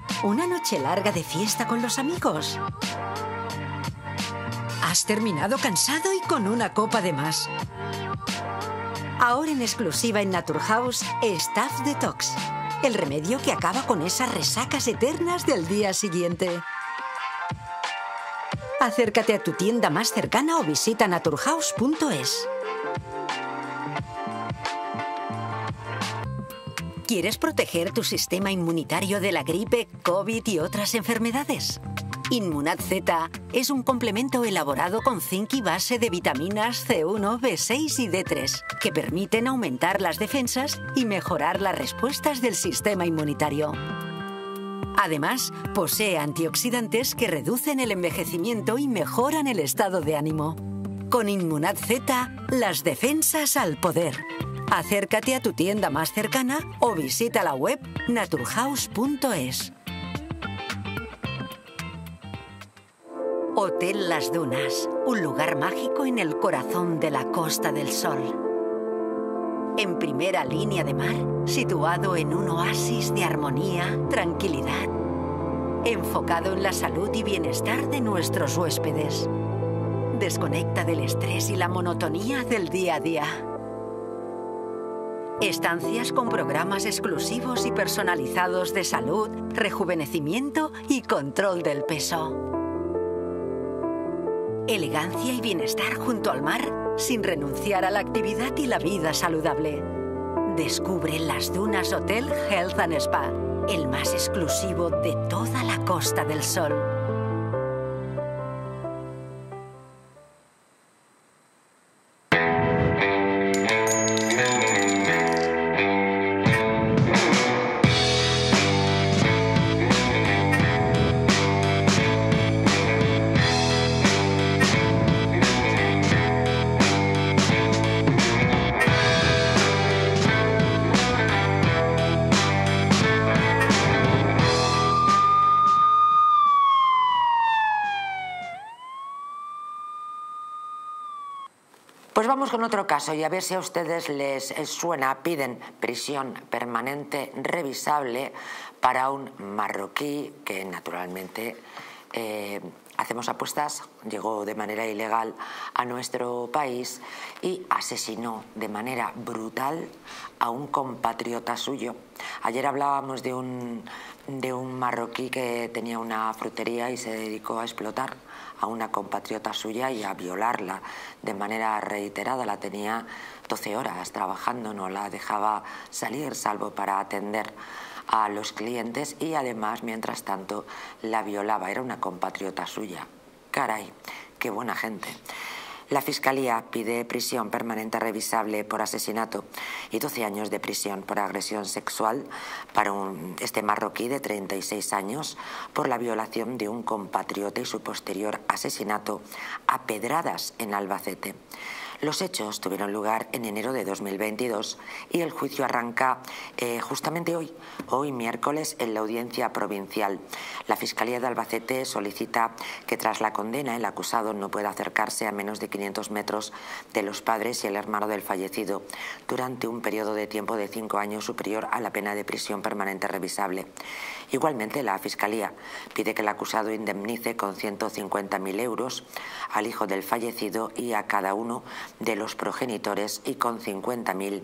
¿Una noche larga de fiesta con los amigos? ¿Has terminado cansado y con una copa de más? Ahora en exclusiva en Naturhaus, Staph Detox. El remedio que acaba con esas resacas eternas del día siguiente. Acércate a tu tienda más cercana o visita naturhaus.es. ¿Quieres proteger tu sistema inmunitario de la gripe, COVID y otras enfermedades? Inmunad Z es un complemento elaborado con zinc y base de vitaminas C1, B6 y D3 que permiten aumentar las defensas y mejorar las respuestas del sistema inmunitario. Además, posee antioxidantes que reducen el envejecimiento y mejoran el estado de ánimo. Con Inmunad Z, las defensas al poder. Acércate a tu tienda más cercana o visita la web naturhaus.es. Hotel Las Dunas, un lugar mágico en el corazón de la Costa del Sol. En primera línea de mar, situado en un oasis de armonía, tranquilidad, enfocado en la salud y bienestar de nuestros huéspedes. Desconecta del estrés y la monotonía del día a día. Estancias con programas exclusivos y personalizados de salud, rejuvenecimiento y control del peso. Elegancia y bienestar junto al mar, sin renunciar a la actividad y la vida saludable. Descubre Las Dunas Hotel Health and Spa, el más exclusivo de toda la Costa del Sol. Pues vamos con otro caso y a ver si a ustedes les suena. Piden prisión permanente revisable para un marroquí que naturalmente hacemos apuestas, llegó de manera ilegal a nuestro país y asesinó de manera brutal a un compatriota suyo. Ayer hablábamos de un marroquí que tenía una frutería y se dedicó a explotar a una compatriota suya y a violarla de manera reiterada. La tenía 12 horas trabajando, no la dejaba salir salvo para atender a los clientes y además, mientras tanto, la violaba. Era una compatriota suya. Caray, qué buena gente. La Fiscalía pide prisión permanente revisable por asesinato y 12 años de prisión por agresión sexual para este marroquí de 36 años por la violación de un compatriota y su posterior asesinato a pedradas en Albacete. Los hechos tuvieron lugar en enero de 2022 y el juicio arranca justamente hoy miércoles, en la audiencia provincial. La Fiscalía de Albacete solicita que tras la condena el acusado no pueda acercarse a menos de 500 metros de los padres y el hermano del fallecido durante un periodo de tiempo de 5 años superior a la pena de prisión permanente revisable. Igualmente, la Fiscalía pide que el acusado indemnice con 150.000 euros al hijo del fallecido y a cada uno de los progenitores y con 50.000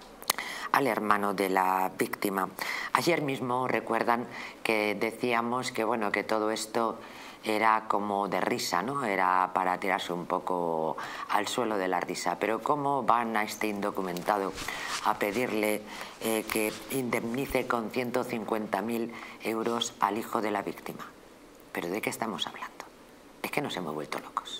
al hermano de la víctima. Ayer mismo recuerdan que decíamos que bueno, que todo esto era como de risa, ¿no? Era para tirarse un poco al suelo de la risa. Pero ¿cómo van a este indocumentado a pedirle que indemnice con 150.000 euros al hijo de la víctima? ¿Pero de qué estamos hablando? Es que nos hemos vuelto locos.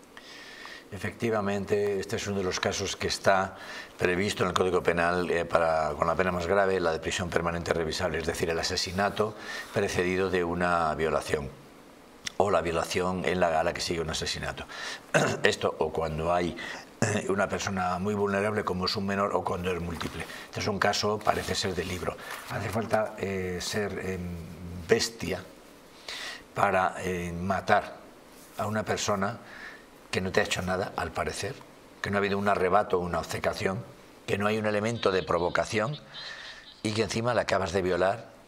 Efectivamente, este es uno de los casos que está previsto en el Código Penal con la pena más grave, la de prisión permanente revisable, es decir, el asesinato precedido de una violación o la violación a la que sigue un asesinato. Esto o cuando hay una persona muy vulnerable como es un menor o cuando es múltiple. Este es un caso, parece ser de libro. Hace falta ser bestia para matar a una persona que no te ha hecho nada, al parecer, que no ha habido un arrebato o una obcecación, que no hay un elemento de provocación y que encima la acabas de violar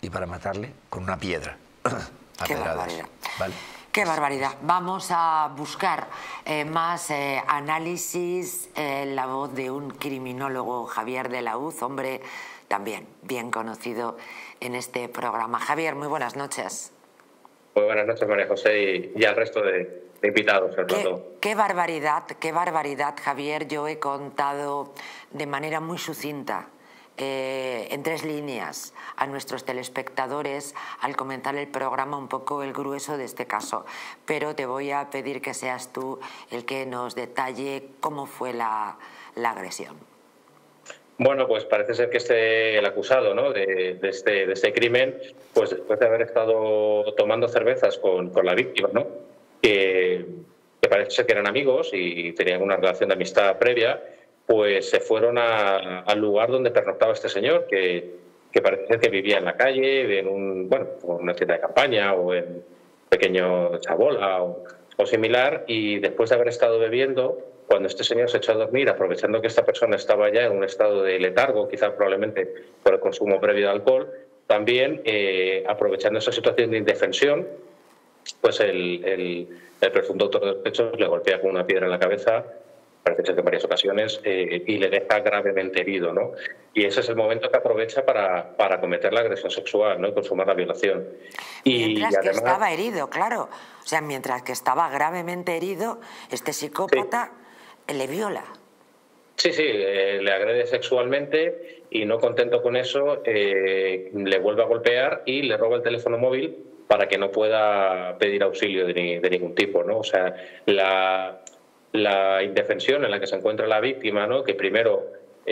y para matarle con una piedra. Qué barbaridad. ¿Vale? Qué barbaridad. Vamos a buscar más análisis en la voz de un criminólogo, Javier de la Hoz, hombre también bien conocido en este programa. Javier, muy buenas noches. Muy buenas noches, María José, y al resto de invitados. Qué barbaridad, Javier. Yo he contado de manera muy sucinta, en 3 líneas, a nuestros telespectadores al comenzar el programa un poco el grueso de este caso, pero te voy a pedir que seas tú el que nos detalle cómo fue la agresión. Bueno, pues parece ser que el acusado, ¿no?, de este crimen, pues después de haber estado tomando cervezas con la víctima, ¿no?, que parece ser que eran amigos y tenían una relación de amistad previa, pues se fueron al lugar donde pernoctaba este señor, que parece ser que vivía en la calle, en una tienda de campaña o en pequeño chabola o similar, y después de haber estado bebiendo, cuando este señor se echó a dormir, aprovechando que esta persona estaba ya en un estado de letargo, quizás probablemente por el consumo previo de alcohol, también aprovechando esa situación de indefensión, pues el presunto autor de los hechos le golpea con una piedra en la cabeza, parece ser que en varias ocasiones, y le deja gravemente herido, ¿no? Y ese es el momento que aprovecha para cometer la agresión sexual, ¿no?, y consumar la violación. Mientras que estaba herido, claro. O sea, mientras que estaba gravemente herido, este psicópata le viola. Sí, le agrede sexualmente y, no contento con eso, le vuelve a golpear y le roba el teléfono móvil para que no pueda pedir auxilio de ningún tipo, ¿no? O sea, la indefensión en la que se encuentra la víctima, ¿no?, que primero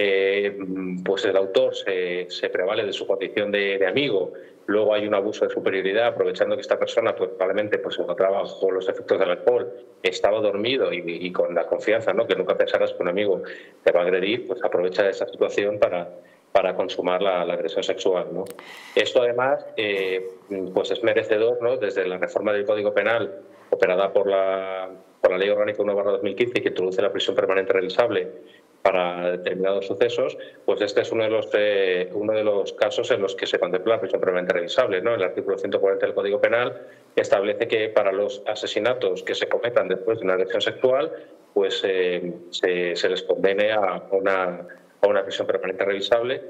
pues el autor se prevale de su condición de amigo, luego hay un abuso de superioridad, aprovechando que esta persona pues probablemente pues se encontraba bajo los efectos del alcohol, estaba dormido y con la confianza, ¿no?, que nunca pensarás que un amigo te va a agredir, pues aprovecha esa situación para consumar la agresión sexual, ¿no? Esto además pues es merecedor, ¿no?, desde la reforma del Código Penal operada por la Ley Orgánica 1/2015, que introduce la prisión permanente revisable para determinados sucesos, pues este es uno de los casos en los que se contempla la prisión permanente revisable, ¿no? El artículo 140 del Código Penal establece que para los asesinatos que se cometan después de una agresión sexual, pues se les condene a una prisión permanente revisable,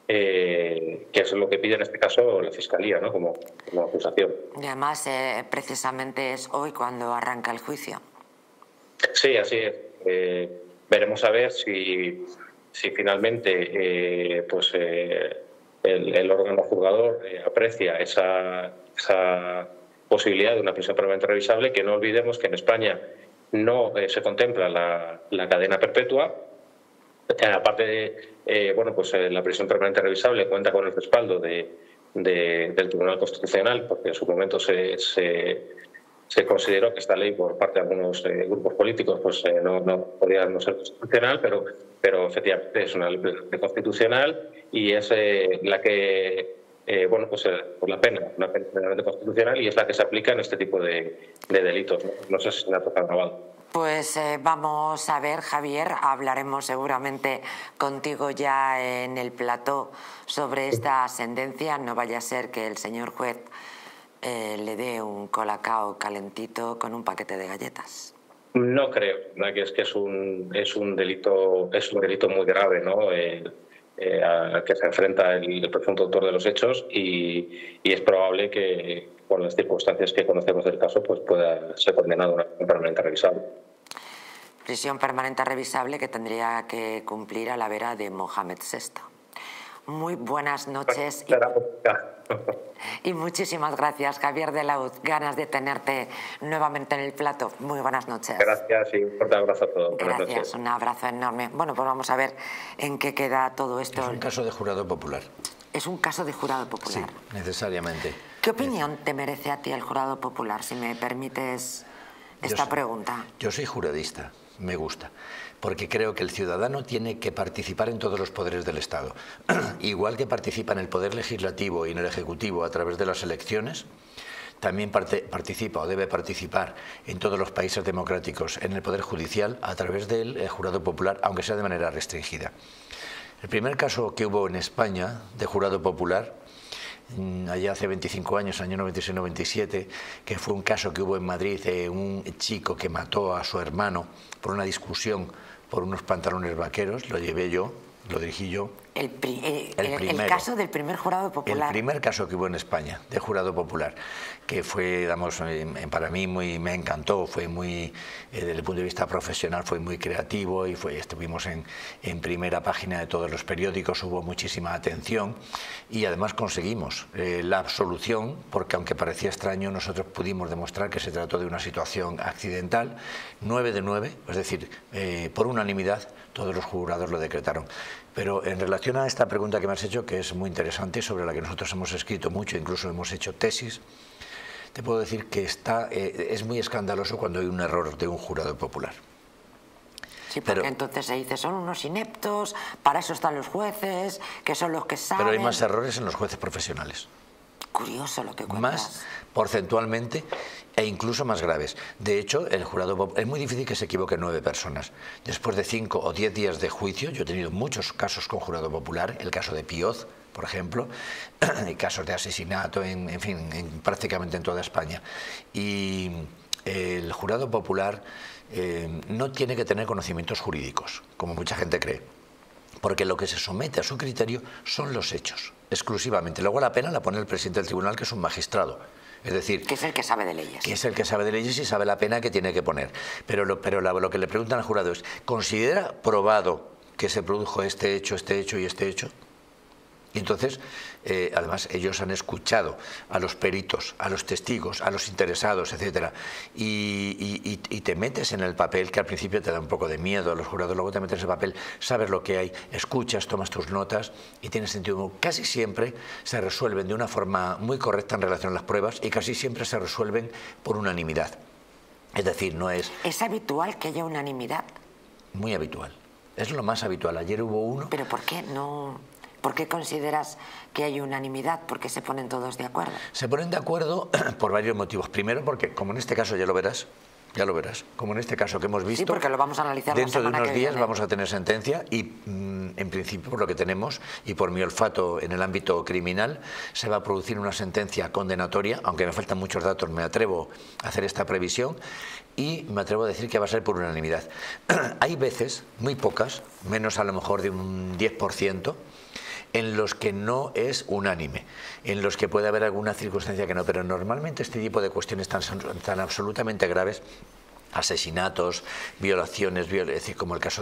que es lo que pide en este caso la Fiscalía, ¿no?, como acusación. Y además, precisamente es hoy cuando arranca el juicio. Sí, así es. Veremos a ver si finalmente el órgano juzgador aprecia esa posibilidad de una prisión permanente revisable, que no olvidemos que en España no se contempla la cadena perpetua. Aparte de la prisión permanente revisable cuenta con el respaldo del Tribunal Constitucional, porque en su momento se consideró que esta ley, por parte de algunos grupos políticos, pues no podía no ser constitucional, pero efectivamente es una ley constitucional y es la que, por la pena, una pena plenamente constitucional, y es la que se aplica en este tipo de delitos, no sé si me ha tocado grabado. Pues vamos a ver, Javier, hablaremos seguramente contigo ya en el plató sobre esta sentencia. No vaya a ser que el señor juez le dé un colacao calentito con un paquete de galletas. No creo, que es un delito muy grave, ¿no?, al que se enfrenta el presunto autor de los hechos, y es probable que, con las circunstancias que conocemos del caso, pues pueda ser condenado a una prisión permanente revisable. Prisión permanente revisable que tendría que cumplir a la vera de Mohamed VI. Muy buenas noches y muchísimas gracias, Javier de la Hoz. Ganas de tenerte nuevamente en el plato. Muy buenas noches. Gracias y un fuerte abrazo a todos. Gracias, un abrazo enorme. Bueno, pues vamos a ver en qué queda todo esto. Es un caso de jurado popular. Es un caso de jurado popular. Sí, necesariamente. ¿Qué opinión te merece a ti el jurado popular, si me permites esta pregunta? Yo soy juradista, me gusta, porque creo que el ciudadano tiene que participar en todos los poderes del Estado. Igual que participa en el poder legislativo y en el ejecutivo a través de las elecciones, también participa o debe participar en todos los países democráticos en el poder judicial a través del jurado popular, aunque sea de manera restringida. El primer caso que hubo en España de jurado popular allá hace 25 años, año 96-97, que fue un caso que hubo en Madrid, un chico que mató a su hermano por una discusión por unos pantalones vaqueros, lo llevé yo, lo dirigí yo. El caso del primer jurado popular. El primer caso que hubo en España de jurado popular, que fue, digamos, para mí me encantó, fue muy, desde el punto de vista profesional, fue muy creativo y estuvimos en primera página de todos los periódicos, hubo muchísima atención y además conseguimos la absolución, porque aunque parecía extraño, nosotros pudimos demostrar que se trató de una situación accidental, 9 de 9, es decir, por unanimidad todos los jurados lo decretaron. Pero en relación a esta pregunta que me has hecho, que es muy interesante, sobre la que nosotros hemos escrito mucho, incluso hemos hecho tesis, te puedo decir que es muy escandaloso cuando hay un error de un jurado popular. Sí, porque entonces se dice, son unos ineptos, para eso están los jueces, que son los que saben... Pero hay más errores en los jueces profesionales. Curioso lo que cuentas. Más porcentualmente e incluso más graves. De hecho, el jurado es muy difícil que se equivoquen 9 personas. Después de 5 o 10 días de juicio, yo he tenido muchos casos con jurado popular, el caso de Pioz, por ejemplo, hay casos de asesinato, en fin, prácticamente en toda España. Y el jurado popular no tiene que tener conocimientos jurídicos, como mucha gente cree, porque lo que se somete a su criterio son los hechos, exclusivamente. Luego la pena la pone el presidente del tribunal, que es un magistrado. Es decir, que es el que sabe de leyes. Que es el que sabe de leyes y sabe la pena que tiene que poner. Pero lo que le preguntan al jurado es, ¿considera probado que se produjo este hecho y este hecho? Y entonces, además, ellos han escuchado a los peritos, a los testigos, a los interesados, etcétera, y te metes en el papel, que al principio te da un poco de miedo a los jurados, luego te metes en el papel, sabes lo que hay, escuchas, tomas tus notas y tienes sentido. Casi siempre se resuelven de una forma muy correcta en relación a las pruebas y casi siempre se resuelven por unanimidad. Es decir, no es... ¿Es habitual que haya unanimidad? Muy habitual. Es lo más habitual. Ayer hubo uno... ¿Pero por qué no...? ¿Por qué consideras que hay unanimidad? ¿Por qué se ponen todos de acuerdo? Se ponen de acuerdo por varios motivos. Primero, porque, como en este caso ya lo verás, como en este caso que hemos visto, sí, porque lo vamos a analizar dentro de unos días viene. Vamos a tener sentencia y, en principio, por lo que tenemos y por mi olfato en el ámbito criminal, se va a producir una sentencia condenatoria, aunque me faltan muchos datos, me atrevo a hacer esta previsión y me atrevo a decir que va a ser por unanimidad. Hay veces, muy pocas, menos a lo mejor de un 10%, en los que no es unánime, en los que puede haber alguna circunstancia que no, pero normalmente este tipo de cuestiones tan absolutamente graves, asesinatos, violaciones, es decir, como el caso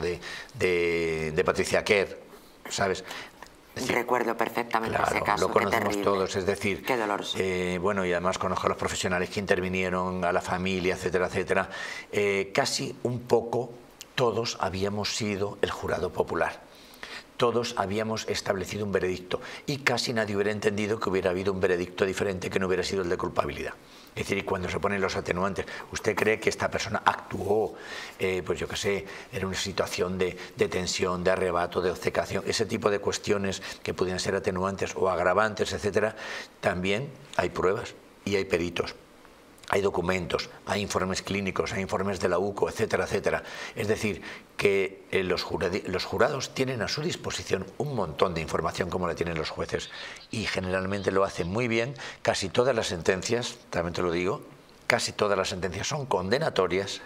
de Patricia Kerr, ¿sabes? Recuerdo perfectamente claro, ese caso. Lo conocemos todos, es decir, qué doloroso. Bueno, y además conozco a los profesionales que intervinieron, a la familia, etcétera, etcétera. Casi un poco todos habíamos sido el jurado popular. Todos habíamos establecido un veredicto y casi nadie hubiera entendido que hubiera habido un veredicto diferente que no hubiera sido el de culpabilidad. Es decir, cuando se ponen los atenuantes, ¿usted cree que esta persona actuó, pues yo qué sé, en una situación de tensión, de arrebato, de obcecación? Ese tipo de cuestiones que pudieran ser atenuantes o agravantes, etcétera, también hay pruebas y hay peritos. Hay documentos, hay informes clínicos, hay informes de la UCO, etcétera, etcétera. Es decir, que los jurados tienen a su disposición un montón de información como la tienen los jueces y generalmente lo hacen muy bien. Casi todas las sentencias, también te lo digo, casi todas las sentencias son condenatorias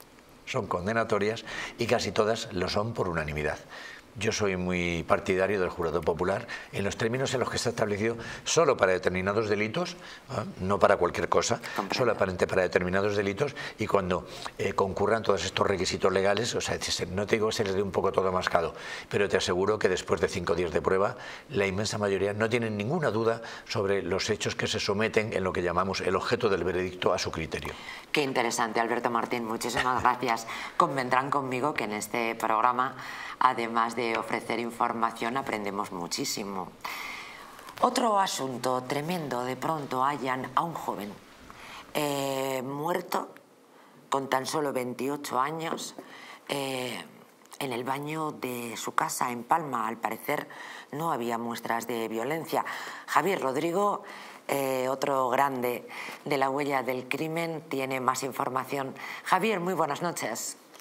y casi todas lo son por unanimidad. Yo soy muy partidario del jurado popular en los términos en los que está establecido solo para determinados delitos, no para cualquier cosa, solo para determinados delitos, y cuando concurran todos estos requisitos legales, o sea, no te digo que se les dé un poco todo mascado, pero te aseguro que después de 5 días de prueba, la inmensa mayoría no tienen ninguna duda sobre los hechos que se someten en lo que llamamos el objeto del veredicto a su criterio. Qué interesante, Alberto Martín, muchísimas gracias. Convendrán conmigo que en este programa, además de ofrecer información, aprendemos muchísimo. Otro asunto tremendo, de pronto hallan a un joven muerto con tan solo 28 años en el baño de su casa en Palma. Al parecer no había muestras de violencia. Javier Rodrigo, otro grande de la huella del crimen, tiene más información. Javier, muy buenas noches.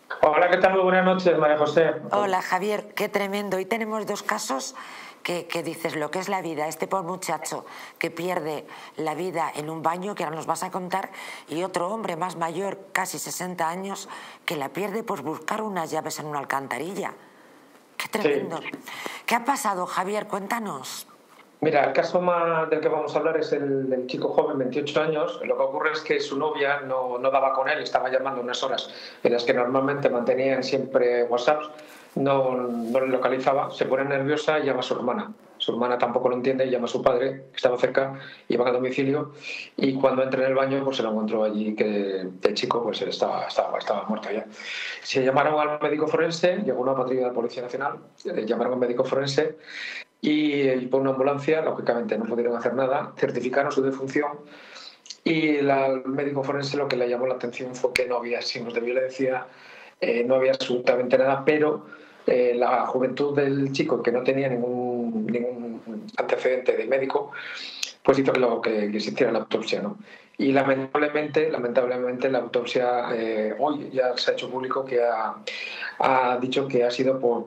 Hola, ¿qué tal? Muy buenas noches, María José. Hola, Javier, qué tremendo. Y tenemos dos casos que dices lo que es la vida. Este pobre muchacho que pierde la vida en un baño, que ahora nos vas a contar, y otro hombre más mayor, casi 60 años, que la pierde por buscar unas llaves en una alcantarilla. Qué tremendo. Sí. ¿Qué ha pasado, Javier? Cuéntanos. Mira, el caso más del que vamos a hablar es el del chico joven, 28 años. Lo que ocurre es que su novia no daba con él, estaba llamando unas horas en las que normalmente mantenían siempre WhatsApp, no le localizaba, se pone nerviosa y llama a su hermana. Su hermana tampoco lo entiende y llama a su padre, que estaba cerca, y van a domicilio, y cuando entra en el baño pues se lo encontró allí que el chico pues estaba muerto ya. Se llamaron al médico forense, llegó una patrulla de la Policía Nacional, llamaron al médico forense y por una ambulancia, lógicamente no pudieron hacer nada, certificaron su defunción y el médico forense lo que le llamó la atención fue que no había signos de violencia, no había absolutamente nada, pero la juventud del chico, que no tenía ningún antecedente de médico, pues hizo que se hiciera la autopsia, ¿no? Y lamentablemente la autopsia hoy ya se ha hecho público que ha dicho que ha sido por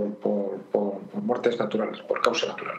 muertes naturales, por causa natural.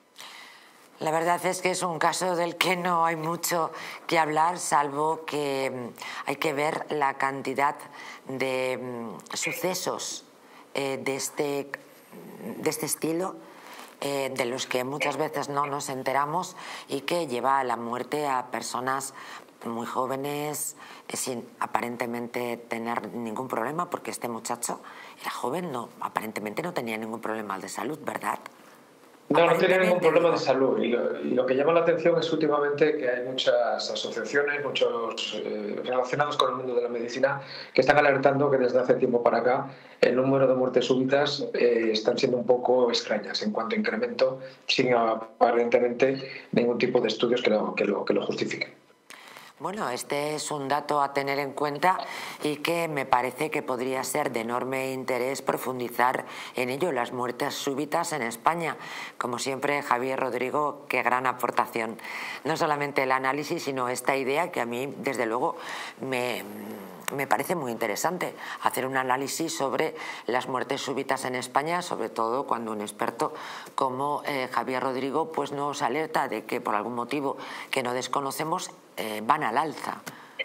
La verdad es que es un caso del que no hay mucho que hablar, salvo que hay que ver la cantidad de sucesos de este estilo, de los que muchas veces no nos enteramos y que lleva a la muerte a personas muy jóvenes sin aparentemente tener ningún problema, porque este muchacho era joven, aparentemente no tenía ningún problema de salud, ¿verdad? No tiene ningún problema de salud y lo que llama la atención es últimamente que hay muchas asociaciones, muchos relacionados con el mundo de la medicina, que están alertando que desde hace tiempo para acá el número de muertes súbitas están siendo un poco extrañas en cuanto a incremento, sin aparentemente ningún tipo de estudios que lo justifiquen. Bueno, este es un dato a tener en cuenta y que me parece que podría ser de enorme interés profundizar en ello, las muertes súbitas en España. Como siempre, Javier Rodrigo, qué gran aportación. No solamente el análisis, sino esta idea que a mí, desde luego, me parece muy interesante, hacer un análisis sobre las muertes súbitas en España, sobre todo cuando un experto como Javier Rodrigo pues nos alerta de que por algún motivo que no desconocemos van al alza.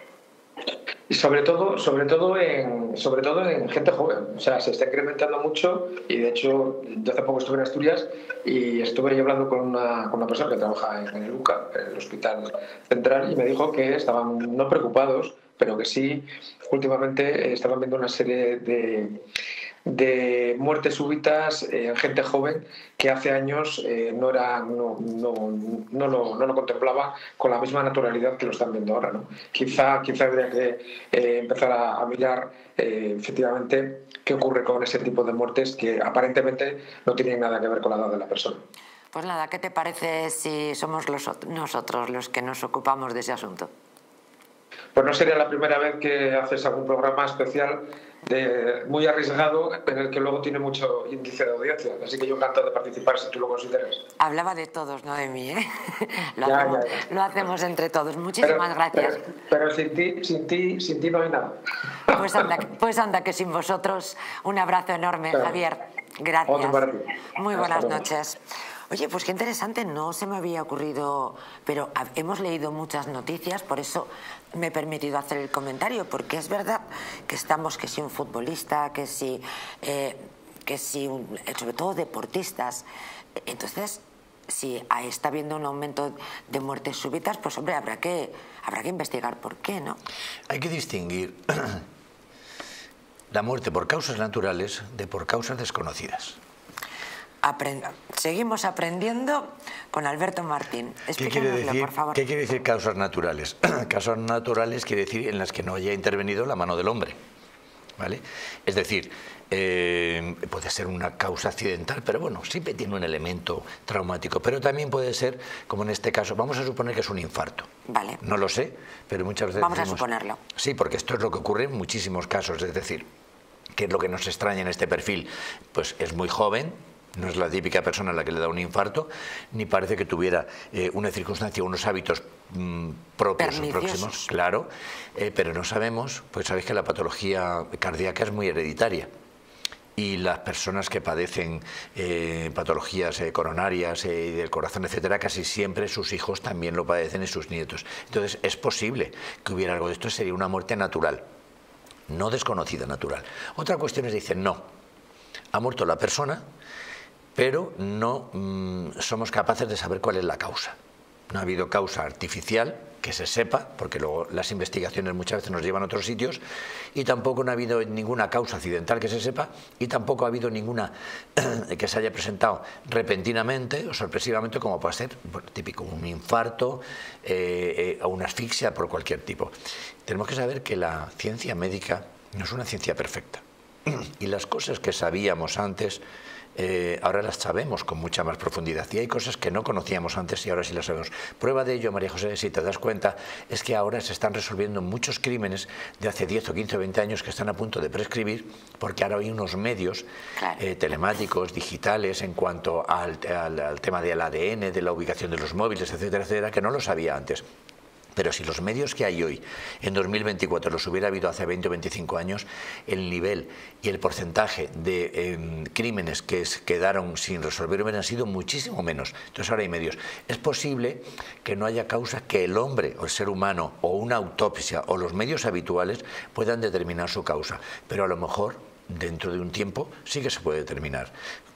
Y sobre todo en gente joven, o sea, se está incrementando mucho y de hecho yo hace poco estuve en Asturias y estuve hablando con una persona que trabaja en el UCA, en el Hospital Central, y me dijo que estaban no preocupados, pero que sí, últimamente estaban viendo una serie de muertes súbitas en gente joven que hace años no lo contemplaba con la misma naturalidad que lo están viendo ahora, ¿no? Quizá habría que empezar a mirar efectivamente qué ocurre con ese tipo de muertes que aparentemente no tienen nada que ver con la edad de la persona. Pues nada, ¿qué te parece si somos nosotros los que nos ocupamos de ese asunto? Pues no sería la primera vez que haces algún programa especial muy arriesgado en el que luego tiene mucho índice de audiencia, así que yo encantado de participar si tú lo consideras. Hablaba de todos, no de mí, ¿eh? Lo hacemos entre todos. Muchísimas gracias. Pero sin ti no hay nada. Pues anda, que sin vosotros un abrazo enorme, claro. Javier. Gracias. Muy buenas noches. Oye, pues qué interesante, no se me había ocurrido, pero hemos leído muchas noticias, por eso me he permitido hacer el comentario, porque es verdad que estamos, que si un futbolista, que si sobre todo deportistas, entonces si está habiendo un aumento de muertes súbitas, pues hombre, habrá que investigar por qué, ¿no? Hay que distinguir la muerte por causas naturales de por causas desconocidas. Seguimos aprendiendo con Alberto Martín. Explícanoslo, por favor. ¿Qué quiere decir causas naturales? Causas naturales quiere decir en las que no haya intervenido la mano del hombre, ¿vale? Es decir, puede ser una causa accidental, pero bueno, siempre tiene un elemento traumático. Pero también puede ser, como en este caso, vamos a suponer que es un infarto. Vale. No lo sé, pero muchas veces vamos a suponerlo. Sí, porque esto es lo que ocurre en muchísimos casos. Es decir, ¿qué es lo que nos extraña en este perfil? Pues es muy joven, No es la típica persona a la que le da un infarto, ni parece que tuviera una circunstancia, unos hábitos propios o próximos, claro, pero no sabemos, pues sabéis que la patología cardíaca es muy hereditaria. Y las personas que padecen patologías coronarias y del corazón, etcétera, casi siempre sus hijos también lo padecen y sus nietos. Entonces es posible que hubiera algo de esto, sería una muerte natural, no desconocida, natural. Otra cuestión es, dicen, no, ha muerto la persona, pero no somos capaces de saber cuál es la causa. No ha habido causa artificial que se sepa, porque luego las investigaciones muchas veces nos llevan a otros sitios, y tampoco no ha habido ninguna causa accidental que se sepa, y tampoco ha habido ninguna que se haya presentado repentinamente o sorpresivamente, como puede ser, bueno, típico, un infarto o una asfixia por cualquier tipo. Tenemos que saber que la ciencia médica no es una ciencia perfecta, y las cosas que sabíamos antes ahora las sabemos con mucha más profundidad, y hay cosas que no conocíamos antes y ahora sí las sabemos. Prueba de ello, María José, si te das cuenta, es que ahora se están resolviendo muchos crímenes de hace 10 o 15 o 20 años que están a punto de prescribir, porque ahora hay unos medios telemáticos, digitales, en cuanto al tema del ADN, de la ubicación de los móviles, etcétera, etcétera, que no lo sabía antes. Pero si los medios que hay hoy, en 2024, los hubiera habido hace 20 o 25 años, el nivel y el porcentaje de crímenes que quedaron sin resolver hubieran sido muchísimo menos. Entonces ahora hay medios. Es posible que no haya causa que el hombre o el ser humano o una autopsia o los medios habituales puedan determinar su causa, pero a lo mejor dentro de un tiempo sí que se puede determinar.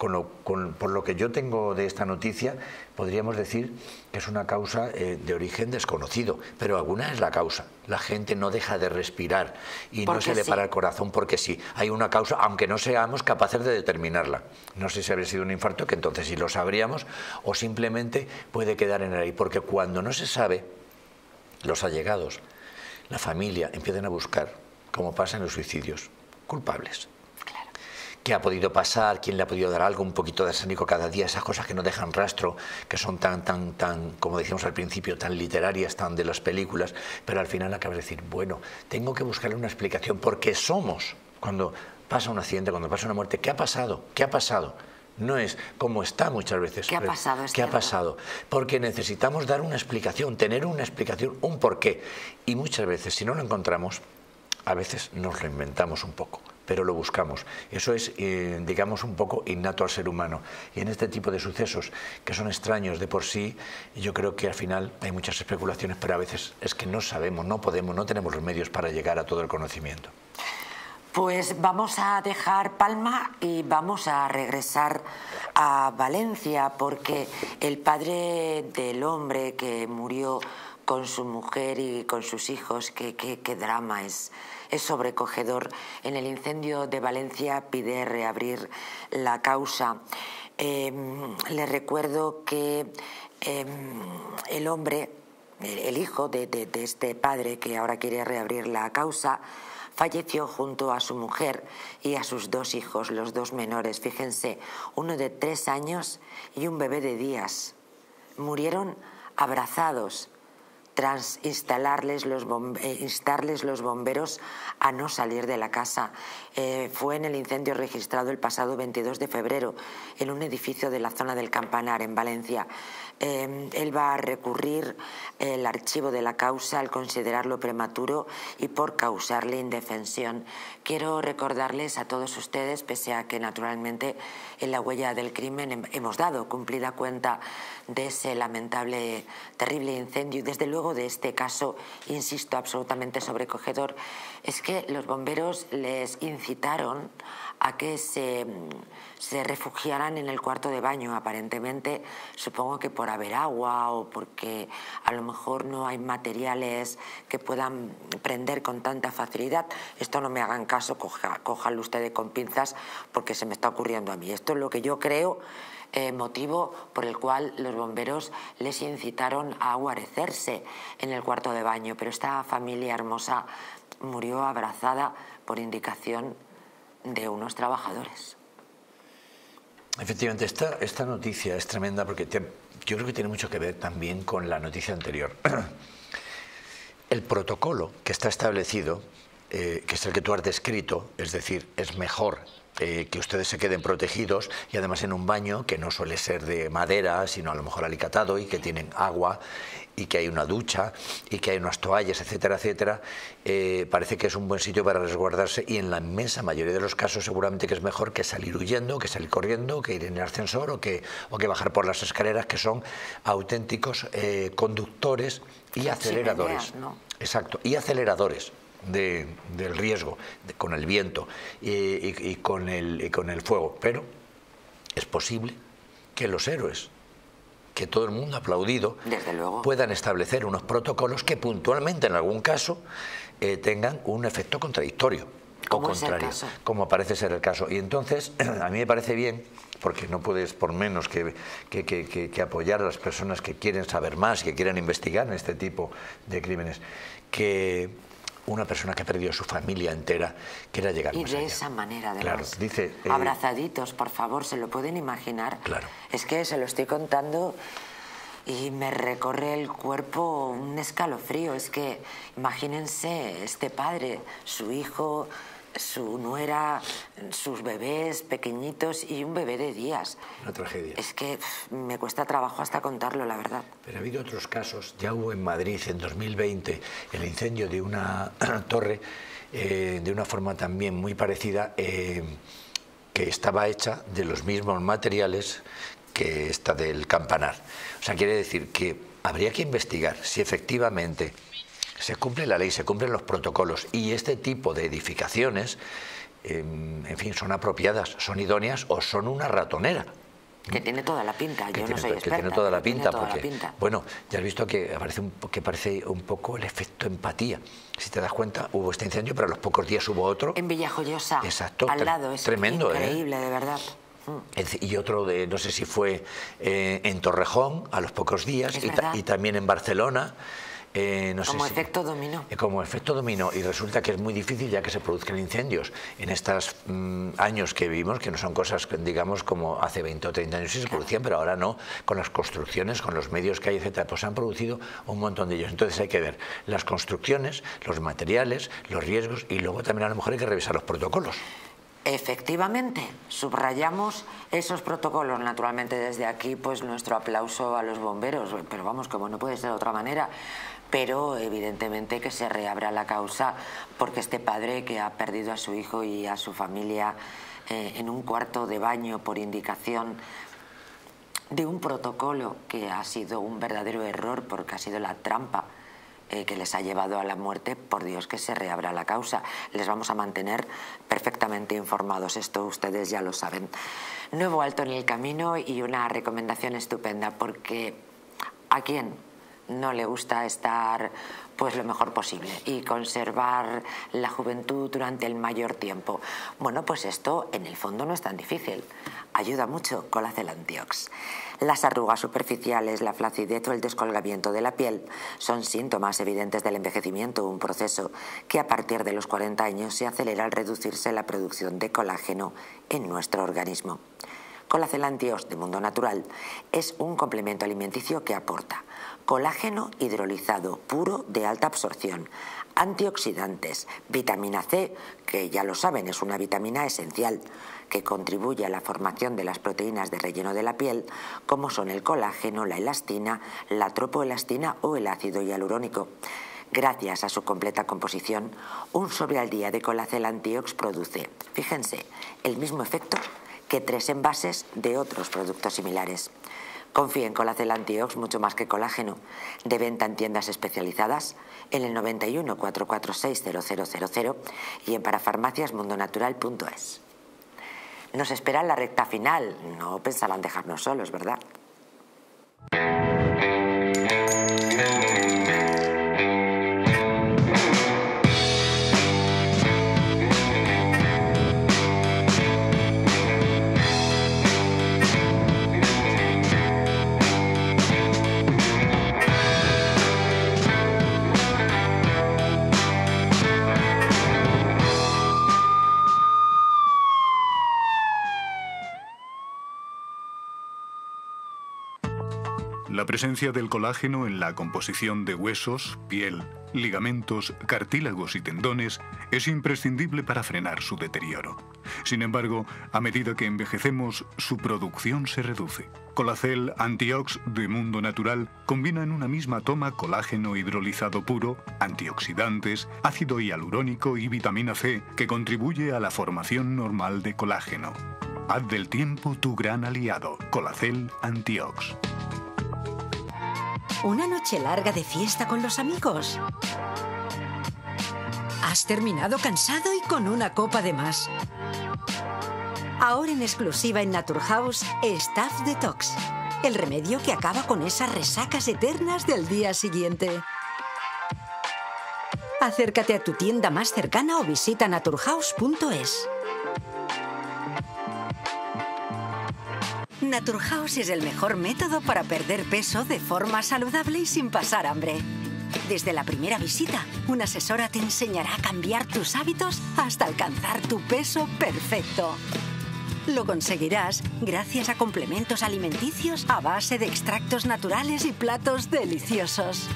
Por lo que yo tengo de esta noticia, podríamos decir que es una causa de origen desconocido, pero alguna es la causa. La gente no deja de respirar y no se le para el corazón porque sí. Hay una causa, aunque no seamos capaces de determinarla. No sé si habría sido un infarto, que entonces sí lo sabríamos, o simplemente puede quedar en el aire, porque cuando no se sabe, los allegados, la familia, empiezan a buscar, como pasa en los suicidios, culpables. ¿Qué ha podido pasar? ¿Quién le ha podido dar algo? Un poquito de arsénico cada día, esas cosas que no dejan rastro, que son tan, como decíamos al principio, tan literarias, tan de las películas, pero al final acabas de decir, bueno, tengo que buscarle una explicación, porque somos, cuando pasa un accidente, cuando pasa una muerte, ¿qué ha pasado? ¿Qué ha pasado? No es como está muchas veces. ¿Qué ha pasado? ¿Qué ha pasado? Porque necesitamos dar una explicación, tener una explicación, un porqué. Y muchas veces, si no lo encontramos, a veces nos lo inventamos un poco, pero lo buscamos. Eso es, digamos, un poco innato al ser humano. Y en este tipo de sucesos, que son extraños de por sí, yo creo que al final hay muchas especulaciones, pero a veces es que no sabemos, no podemos, no tenemos los medios para llegar a todo el conocimiento. Pues vamos a dejar Palma y vamos a regresar a Valencia, porque el padre del hombre que murió con su mujer y con sus hijos, qué drama, es sobrecogedor. En el incendio de Valencia pide reabrir la causa. Le recuerdo que el hombre, el hijo de este padre que ahora quiere reabrir la causa, falleció junto a su mujer y a sus dos hijos, los dos menores, fíjense, uno de 3 años y un bebé de días. Murieron abrazados tras instarles los bomberos a no salir de la casa. Fue en el incendio registrado el pasado 22 de febrero en un edificio de la zona del Campanar, en Valencia. Él va a recurrir el archivo de la causa al considerarlo prematuro y por causarle indefensión. Quiero recordarles a todos ustedes, pese a que naturalmente en la huella del crimen hemos dado cumplida cuenta de ese lamentable, terrible incendio y desde luego de este caso, insisto, absolutamente sobrecogedor, es que los bomberos les incitaron a que se refugiaran en el cuarto de baño, aparentemente, supongo que por haber agua o porque a lo mejor no hay materiales que puedan prender con tanta facilidad. Esto no me hagan caso, cójalo ustedes con pinzas porque se me está ocurriendo a mí. Esto es lo que yo creo, motivo por el cual los bomberos les incitaron a guarecerse en el cuarto de baño, pero esta familia hermosa murió abrazada por indicación de unos trabajadores. Efectivamente, esta noticia es tremenda porque yo creo que tiene mucho que ver también con la noticia anterior. El protocolo que está establecido, que es el que tú has descrito, es decir, es mejor que ustedes se queden protegidos y además en un baño que no suele ser de madera, sino a lo mejor alicatado y que tienen agua y que hay una ducha y que hay unas toallas, etcétera, etcétera, parece que es un buen sitio para resguardarse y en la inmensa mayoría de los casos seguramente que es mejor que salir huyendo, que salir corriendo, que ir en el ascensor o que bajar por las escaleras, que son auténticos conductores y aceleradores. ¿No? Exacto, y aceleradores del riesgo, con el viento y con el fuego. Pero es posible que los héroes, que todo el mundo ha aplaudido, desde luego, puedan establecer unos protocolos que puntualmente en algún caso tengan un efecto contradictorio o contrario, como parece ser el caso. Y entonces a mí me parece bien, porque no puedes por menos que apoyar a las personas que quieren saber más, que quieran investigar en este tipo de crímenes, que una persona que ha perdido a su familia entera quiera llegar más allá. Y de esa manera, además. Claro, dice, abrazaditos, por favor, ¿se lo pueden imaginar? Claro. Es que se lo estoy contando y me recorre el cuerpo un escalofrío. Es que imagínense este padre, su hijo, su nuera, sus bebés pequeñitos y un bebé de días. Una tragedia. Es que me cuesta trabajo hasta contarlo, la verdad. Pero ha habido otros casos. Ya hubo en Madrid en 2020 el incendio de una torre de una forma también muy parecida, que estaba hecha de los mismos materiales que esta del campanar. O sea, quiere decir que habría que investigar si efectivamente se cumple la ley, se cumplen los protocolos y este tipo de edificaciones, en fin, son apropiadas, son idóneas o son una ratonera. Que tiene toda la pinta, yo no soy experta. Que tiene toda la pinta, porque, pinta. bueno, ya has visto que parece un poco el efecto empatía. Si te das cuenta, hubo este incendio, pero a los pocos días hubo otro. En Villajoyosa, exacto, al lado, es tremendo, increíble, de verdad. Y otro, no sé si fue en Torrejón, a los pocos días, y también en Barcelona. No sé como efecto dominó. Como efecto dominó, y resulta que es muy difícil ya que se produzcan incendios en estos años que vivimos, que no son cosas, digamos, como hace 20 o 30 años sí se producían, pero ahora no, con las construcciones, con los medios que hay, etcétera, pues se han producido un montón de ellos. Entonces hay que ver las construcciones, los materiales, los riesgos, y luego también a lo mejor hay que revisar los protocolos. Efectivamente, subrayamos esos protocolos. Naturalmente desde aquí pues nuestro aplauso a los bomberos, pero vamos, como no puede ser de otra manera, pero evidentemente que se reabra la causa, porque este padre que ha perdido a su hijo y a su familia en un cuarto de baño por indicación de un protocolo que ha sido un verdadero error, porque ha sido la trampa que les ha llevado a la muerte, por Dios que se reabra la causa. Les vamos a mantener perfectamente informados, esto ustedes ya lo saben. Nuevo alto en el camino y una recomendación estupenda, porque ¿a quién no le gusta estar pues lo mejor posible y conservar la juventud durante el mayor tiempo? Bueno, pues esto en el fondo no es tan difícil. Ayuda mucho Colacel Antiox. Las arrugas superficiales, la flacidez o el descolgamiento de la piel son síntomas evidentes del envejecimiento, un proceso que a partir de los 40 años se acelera al reducirse la producción de colágeno en nuestro organismo. Colacel Antiox de Mundo Natural es un complemento alimenticio que aporta colágeno hidrolizado puro de alta absorción, antioxidantes, vitamina C, que ya lo saben es una vitamina esencial, que contribuye a la formación de las proteínas de relleno de la piel, como son el colágeno, la elastina, la tropoelastina o el ácido hialurónico. Gracias a su completa composición, un sobre al día de Colacel Antiox produce, fíjense, el mismo efecto que 3 envases de otros productos similares. Confíe en Colacel Antiox mucho más que colágeno. De venta en tiendas especializadas, en el 91 446 0000 y en parafarmaciasmundonatural.es. Nos espera la recta final. No pensarán dejarnos solos, ¿verdad? La presencia del colágeno en la composición de huesos, piel, ligamentos, cartílagos y tendones es imprescindible para frenar su deterioro. Sin embargo, a medida que envejecemos, su producción se reduce. Colacel Antiox de Mundo Natural combina en una misma toma colágeno hidrolizado puro, antioxidantes, ácido hialurónico y vitamina C, que contribuye a la formación normal de colágeno. Haz del tiempo tu gran aliado. Colacel Antiox. ¿Una noche larga de fiesta con los amigos? ¿Has terminado cansado y con una copa de más? Ahora en exclusiva en Naturhaus, Staph Detox. El remedio que acaba con esas resacas eternas del día siguiente. Acércate a tu tienda más cercana o visita naturhaus.es. Naturhaus es el mejor método para perder peso de forma saludable y sin pasar hambre. Desde la primera visita, una asesora te enseñará a cambiar tus hábitos hasta alcanzar tu peso perfecto. Lo conseguirás gracias a complementos alimenticios a base de extractos naturales y platos deliciosos.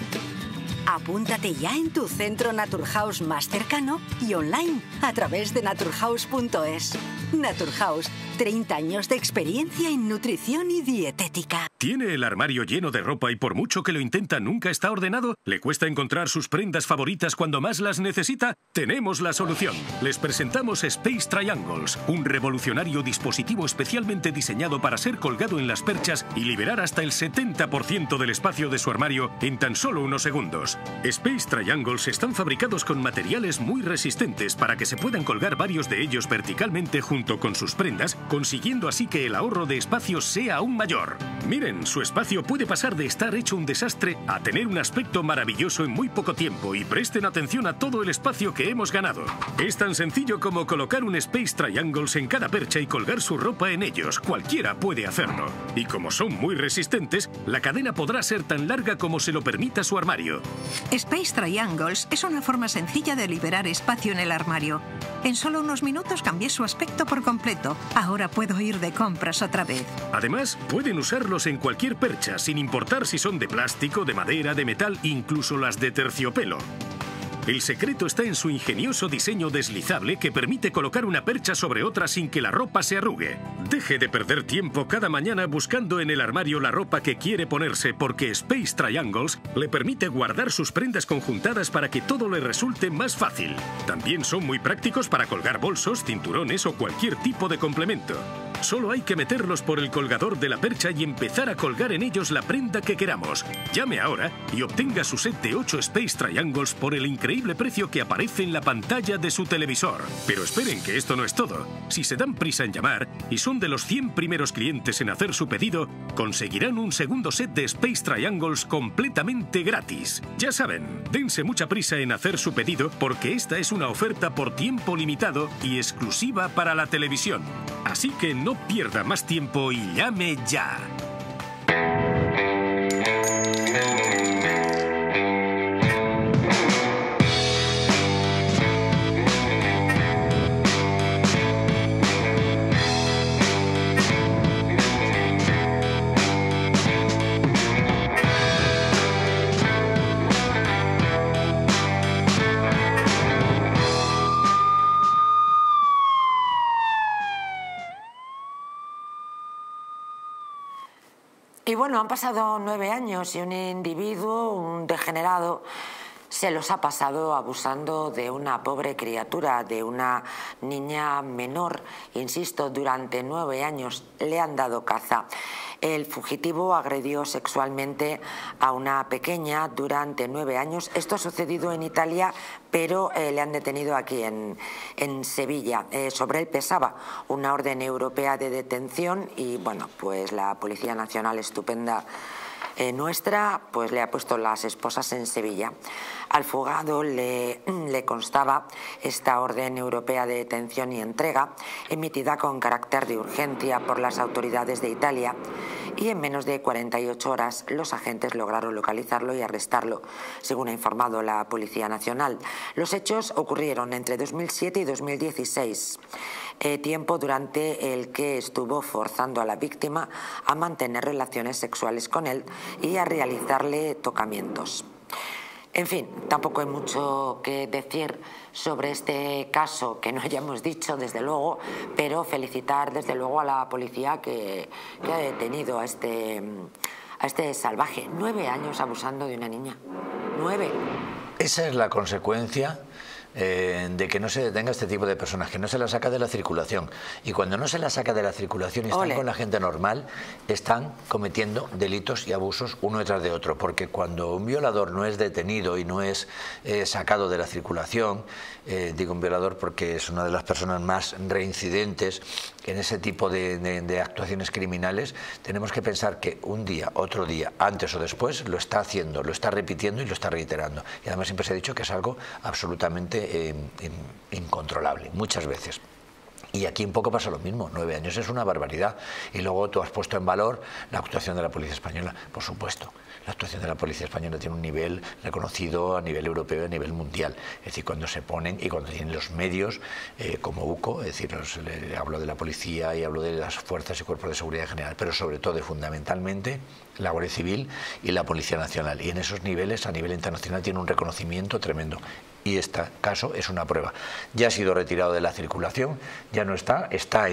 Apúntate ya en tu centro Naturhaus más cercano y online a través de naturhaus.es. Naturhaus, 30 años de experiencia en nutrición y dietética. ¿Tiene el armario lleno de ropa y por mucho que lo intenta nunca está ordenado? ¿Le cuesta encontrar sus prendas favoritas cuando más las necesita? Tenemos la solución. Les presentamos Space Triangles, un revolucionario dispositivo especialmente diseñado para ser colgado en las perchas y liberar hasta el 70% del espacio de su armario en tan solo unos segundos. Space Triangles están fabricados con materiales muy resistentes para que se puedan colgar varios de ellos verticalmente junto con sus prendas, consiguiendo así que el ahorro de espacio sea aún mayor. Miren, su espacio puede pasar de estar hecho un desastre a tener un aspecto maravilloso en muy poco tiempo y presten atención a todo el espacio que hemos ganado. Es tan sencillo como colocar un Space Triangles en cada percha y colgar su ropa en ellos. Cualquiera puede hacerlo. Y como son muy resistentes, la cadena podrá ser tan larga como se lo permita su armario. Space Triangles es una forma sencilla de liberar espacio en el armario. En solo unos minutos cambié su aspecto por completo. Ahora puedo ir de compras otra vez. Además, pueden usarlos en cualquier percha, sin importar si son de plástico, de madera, de metal, incluso las de terciopelo. El secreto está en su ingenioso diseño deslizable que permite colocar una percha sobre otra sin que la ropa se arrugue. Deje de perder tiempo cada mañana buscando en el armario la ropa que quiere ponerse, porque Space Triangles le permite guardar sus prendas conjuntadas para que todo le resulte más fácil. También son muy prácticos para colgar bolsos, cinturones o cualquier tipo de complemento. Solo hay que meterlos por el colgador de la percha y empezar a colgar en ellos la prenda que queramos. Llame ahora y obtenga su set de 8 Space Triangles por el increíble precio que aparece en la pantalla de su televisor. Pero esperen, que esto no es todo. Si se dan prisa en llamar y son de los 100 primeros clientes en hacer su pedido, conseguirán un segundo set de Space Triangles completamente gratis. Ya saben, dense mucha prisa en hacer su pedido porque esta es una oferta por tiempo limitado y exclusiva para la televisión. Así que no pierda más tiempo y llame ya. Y bueno, han pasado 9 años y un individuo, un degenerado, se los ha pasado abusando de una pobre criatura, de una niña menor. Insisto, durante 9 años le han dado caza. El fugitivo agredió sexualmente a una pequeña durante 9 años. Esto ha sucedido en Italia, pero le han detenido aquí en Sevilla. Sobre él pesaba una orden europea de detención y bueno, pues la Policía Nacional estupenda nuestra, pues le ha puesto las esposas en Sevilla. Al fugado le constaba esta orden europea de detención y entrega, emitida con carácter de urgencia por las autoridades de Italia, y en menos de 48 horas los agentes lograron localizarlo y arrestarlo, según ha informado la Policía Nacional. Los hechos ocurrieron entre 2007 y 2016. tiempo durante el que estuvo forzando a la víctima a mantener relaciones sexuales con él y a realizarle tocamientos. En fin, tampoco hay mucho que decir sobre este caso que no hayamos dicho, desde luego, pero felicitar desde luego a la policía que ha detenido a este salvaje. 9 años abusando de una niña. 9. Esa es la consecuencia de que no se detenga este tipo de personas, que no se la saca de la circulación. Y cuando no se la saca de la circulación y están con la gente normal, están cometiendo delitos y abusos uno detrás de otro. Porque cuando un violador no es detenido y no es sacado de la circulación, digo un violador porque es una de las personas más reincidentes en ese tipo de actuaciones criminales, tenemos que pensar que un día, otro día, antes o después, lo está haciendo, lo está repitiendo y lo está reiterando. Y además siempre se ha dicho que es algo absolutamente incontrolable, muchas veces. Y aquí un poco pasa lo mismo, 9 años es una barbaridad. Y luego tú has puesto en valor la actuación de la policía española. Por supuesto, la actuación de la policía española tiene un nivel reconocido a nivel europeo y a nivel mundial. Es decir, cuando se ponen y cuando tienen los medios como UCO, es decir, hablo de la policía y hablo de las fuerzas y cuerpos de seguridad en general, pero sobre todo y fundamentalmente la Guardia Civil y la Policía Nacional. Y en esos niveles, a nivel internacional, tiene un reconocimiento tremendo. Y este caso es una prueba. Ya ha sido retirado de la circulación, ya no está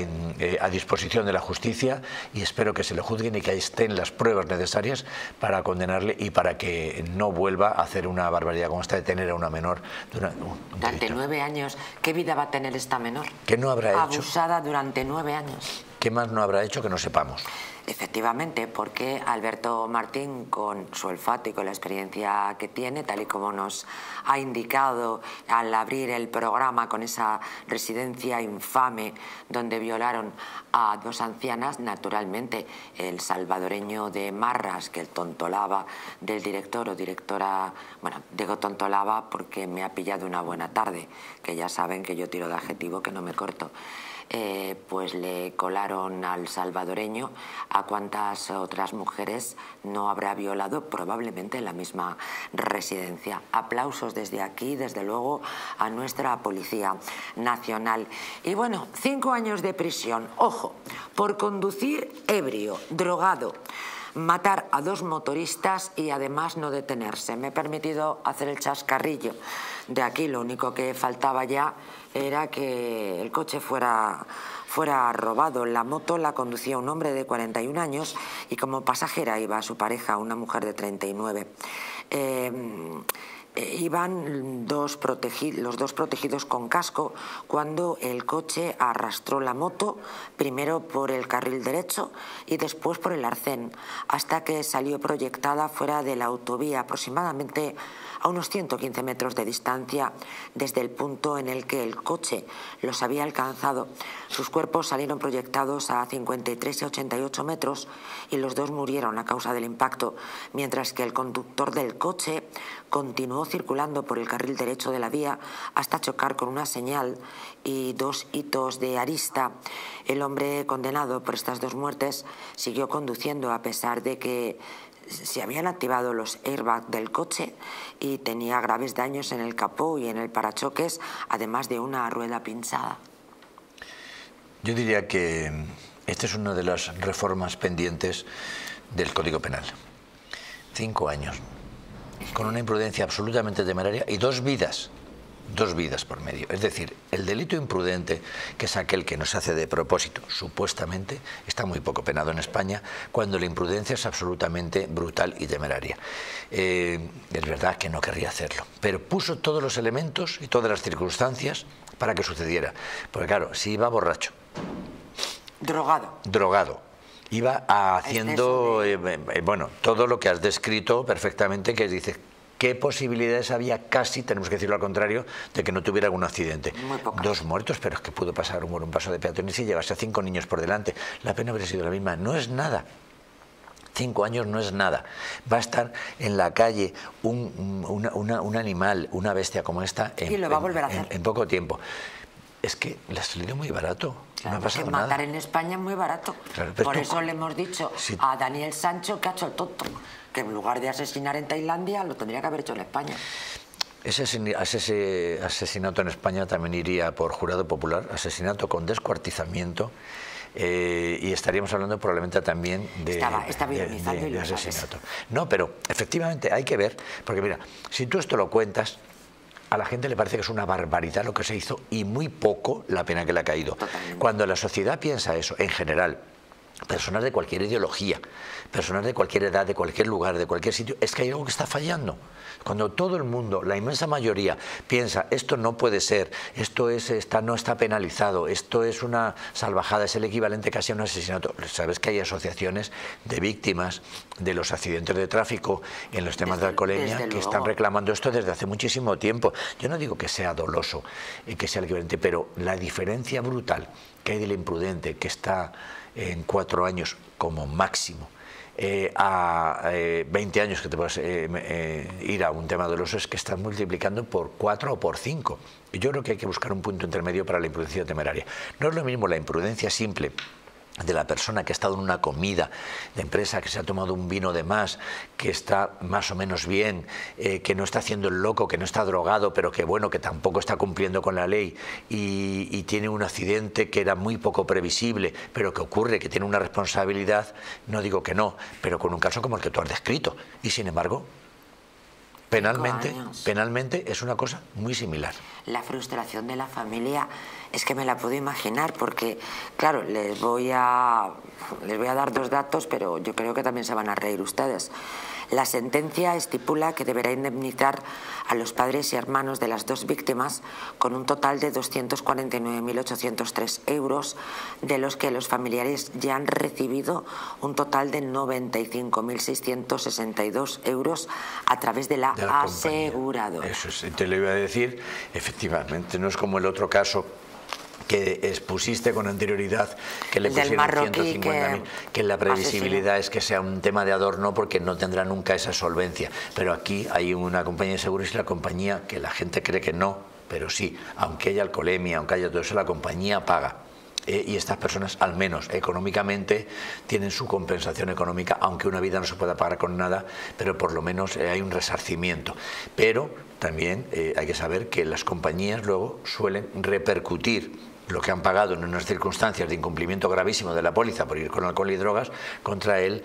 a disposición de la justicia y espero que se le juzguen y que estén las pruebas necesarias para condenarle y para que no vuelva a hacer una barbaridad como esta de tener a una menor durante 9 años. ¿Qué vida va a tener esta menor? ¿Qué no habrá hecho? Abusada durante 9 años. ¿Qué más no habrá hecho que no sepamos? Efectivamente, porque Alberto Martín, con su olfato y con la experiencia que tiene, tal y como nos ha indicado al abrir el programa con esa residencia infame donde violaron a 2 ancianas, naturalmente el salvadoreño de Marras, que el tontolaba del director o directora, bueno, digo tontolaba porque me ha pillado una buena tarde, que ya saben que yo tiro de adjetivo que no me corto. Pues le colaron al salvadoreño a cuántas otras mujeres no habrá violado, probablemente en la misma residencia. Aplausos desde aquí, desde luego, a nuestra Policía Nacional. Y bueno, 5 años de prisión, ojo, por conducir ebrio, drogado, matar a 2 motoristas y además no detenerse. Me he permitido hacer el chascarrillo. De aquí lo único que faltaba ya era que el coche fuera robado. La moto la conducía un hombre de 41 años y como pasajera iba su pareja, una mujer de 39. Iban los dos protegidos con casco cuando el coche arrastró la moto, primero por el carril derecho y después por el arcén, hasta que salió proyectada fuera de la autovía, aproximadamente a unos 115 metros de distancia desde el punto en el que el coche los había alcanzado. Sus cuerpos salieron proyectados a 53 y 88 metros y los 2 murieron a causa del impacto, mientras que el conductor del coche continuó circulando por el carril derecho de la vía hasta chocar con una señal y 2 hitos de arista. El hombre condenado por estas 2 muertes siguió conduciendo a pesar de que se habían activado los airbags del coche y tenía graves daños en el capó y en el parachoques, además de una rueda pinchada. Yo diría que esta es una de las reformas pendientes del Código Penal. 5 años, con una imprudencia absolutamente temeraria y 2 vidas. 2 vidas por medio. Es decir, el delito imprudente, que es aquel que no se hace de propósito, supuestamente, está muy poco penado en España, cuando la imprudencia es absolutamente brutal y temeraria. Es verdad que no querría hacerlo, pero puso todos los elementos y todas las circunstancias para que sucediera. Porque claro, si iba borracho, drogado, iba haciendo bueno, todo lo que has descrito perfectamente, que dices, ¿qué posibilidades había? Casi, tenemos que decirlo al contrario, de que no tuviera algún accidente. 2 muertos, pero es que pudo pasar un paso de peatones y llevarse a 5 niños por delante. La pena habría sido la misma. No es nada. 5 años no es nada. Va a estar en la calle un animal, una bestia como esta, y lo va a volver a hacer en poco tiempo. Es que le ha salido muy barato. Claro, no ha pasado matar nada. En España es muy barato. Claro, por eso le hemos dicho a Daniel Sancho que ha hecho el tonto, que en lugar de asesinar en Tailandia lo tendría que haber hecho en España. Ese asesinato en España también iría por jurado popular, asesinato con descuartizamiento, y estaríamos hablando probablemente también de asesinato. No, pero efectivamente hay que ver, porque mira, si tú esto lo cuentas, a la gente le parece que es una barbaridad lo que se hizo y muy poco la pena que le ha caído. Totalmente. Cuando la sociedad piensa eso, en general, personas de cualquier ideología, personas de cualquier edad, de cualquier lugar, de cualquier sitio, es que hay algo que está fallando. Cuando todo el mundo, la inmensa mayoría, piensa esto no puede ser, esto no está penalizado, esto es una salvajada, es el equivalente casi a un asesinato. Sabes que hay asociaciones de víctimas de los accidentes de tráfico en los temas de alcoholemia que están reclamando esto desde hace muchísimo tiempo. Yo no digo que sea doloso y que sea el equivalente, pero la diferencia brutal que hay del imprudente, que está en 4 años como máximo, a 20 años que te puedes ir a un tema doloso, es que estás multiplicando por 4 o por 5. Y yo creo que hay que buscar un punto intermedio para la imprudencia temeraria. No es lo mismo la imprudencia simple de la persona que ha estado en una comida de empresa, que se ha tomado un vino de más, que está más o menos bien, que no está haciendo el loco, que no está drogado, pero que bueno, que tampoco está cumpliendo con la ley y tiene un accidente que era muy poco previsible, pero que ocurre, que tiene una responsabilidad, no digo que no, pero con un caso como el que tú has descrito. Y sin embargo, penalmente es una cosa muy similar. La frustración de la familia es que me la puedo imaginar, porque claro, les voy a dar 2 datos, pero yo creo que también se van a reír ustedes. La sentencia estipula que deberá indemnizar a los padres y hermanos de las 2 víctimas con un total de 249.803 euros, de los que los familiares ya han recibido un total de 95.662 euros a través de la aseguradora. Eso es, te lo iba a decir, efectivamente, no es como el otro caso que expusiste con anterioridad, que le pusieron 150.000, que la previsibilidad es que sea un tema de adorno porque no tendrá nunca esa solvencia. Pero aquí hay una compañía de seguros y la compañía, que la gente cree que no, pero sí, aunque haya alcoholemia, aunque haya todo eso, la compañía paga. Y estas personas, al menos económicamente, tienen su compensación económica, aunque una vida no se pueda pagar con nada, pero por lo menos hay un resarcimiento. Pero también hay que saber que las compañías luego suelen repercutir lo que han pagado en unas circunstancias de incumplimiento gravísimo de la póliza por ir con alcohol y drogas contra el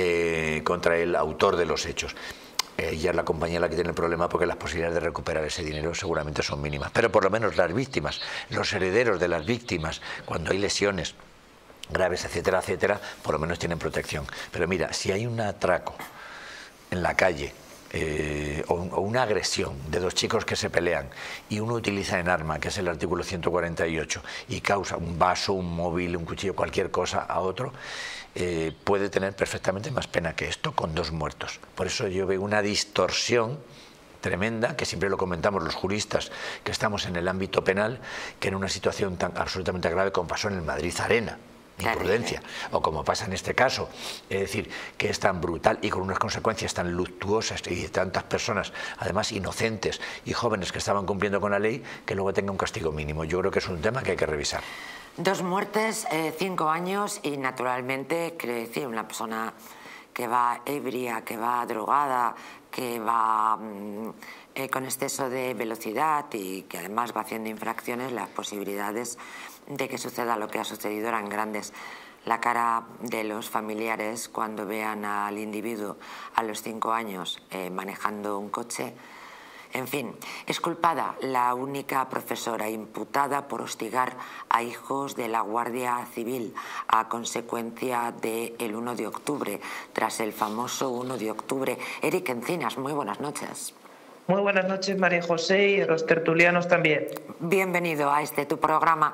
autor de los hechos. Ya es la compañía la que tiene el problema, porque las posibilidades de recuperar ese dinero seguramente son mínimas. Pero por lo menos las víctimas, los herederos de las víctimas, cuando hay lesiones graves, etcétera, etcétera, por lo menos tienen protección. Pero mira, si hay un atraco en la calle, o una agresión de 2 chicos que se pelean y uno utiliza en arma, que es el artículo 148, y causa un vaso, un móvil, un cuchillo, cualquier cosa a otro, puede tener perfectamente más pena que esto, con 2 muertos. Por eso yo veo una distorsión tremenda, que siempre lo comentamos los juristas que estamos en el ámbito penal, que en una situación tan absolutamente grave como pasó en el Madrid Arena, imprudencia, o como pasa en este caso, es decir, que es tan brutal y con unas consecuencias tan luctuosas y de tantas personas, además inocentes y jóvenes que estaban cumpliendo con la ley, que luego tenga un castigo mínimo. Yo creo que es un tema que hay que revisar. 2 muertes, 5 años y naturalmente, quiero decir, una persona que va ebria, que va drogada, que va con exceso de velocidad y que además va haciendo infracciones, las posibilidades de que suceda lo que ha sucedido eran grandes. La cara de los familiares cuando vean al individuo a los 5 años manejando un coche. En fin, es culpada la única profesora imputada por hostigar a hijos de la Guardia Civil a consecuencia del 1 de octubre, tras el famoso 1 de octubre. Eric Encinas, muy buenas noches. Muy buenas noches, María José, y a los tertulianos también. Bienvenido a tu programa.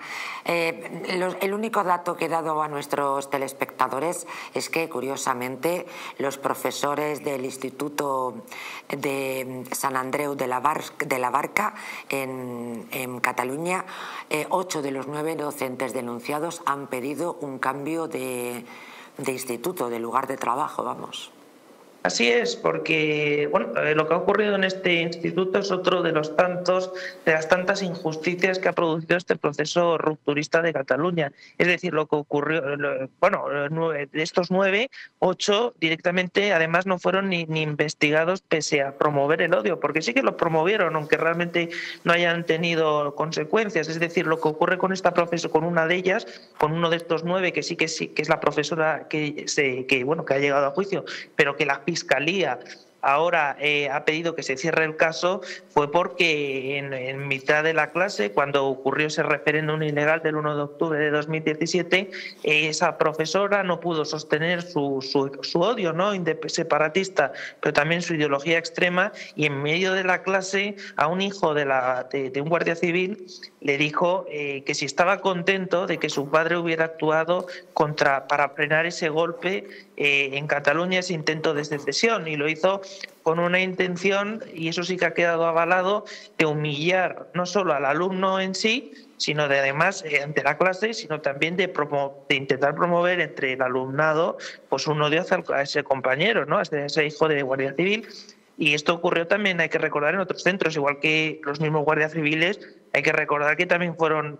El único dato que he dado a nuestros telespectadores es que, curiosamente, los profesores del Instituto de Sant Andreu de la Barca en Cataluña, 8 de los 9 docentes denunciados han pedido un cambio de instituto, de lugar de trabajo, vamos. Así es, porque bueno, lo que ha ocurrido en este instituto es otro de las tantas injusticias que ha producido este proceso rupturista de Cataluña. Es decir, lo que ocurrió, de estos 9, 8 directamente, además no fueron ni investigados pese a promover el odio, porque sí que lo promovieron, aunque realmente no hayan tenido consecuencias. Es decir, lo que ocurre con esta profesora, con una de ellas, con uno de estos 9, que es la profesora que ha llegado a juicio, pero que la Fiscalía ahora ha pedido que se cierre el caso, fue porque en mitad de la clase, cuando ocurrió ese referéndum ilegal del 1 de octubre de 2017, esa profesora no pudo sostener su odio, ¿no?, separatista, pero también su ideología extrema, y en medio de la clase a un hijo de un guardia civil le dijo que si estaba contento de que su padre hubiera actuado para frenar ese golpe en Cataluña, ese intento de secesión, y lo hizo con una intención, y eso sí que ha quedado avalado, de humillar no solo al alumno en sí, sino de además ante la clase, sino también de intentar promover entre el alumnado pues un odio a ese compañero, ¿no?, a ese hijo de guardia civil. Y esto ocurrió también, hay que recordar, en otros centros, igual que los mismos guardias civiles. Hay que recordar que también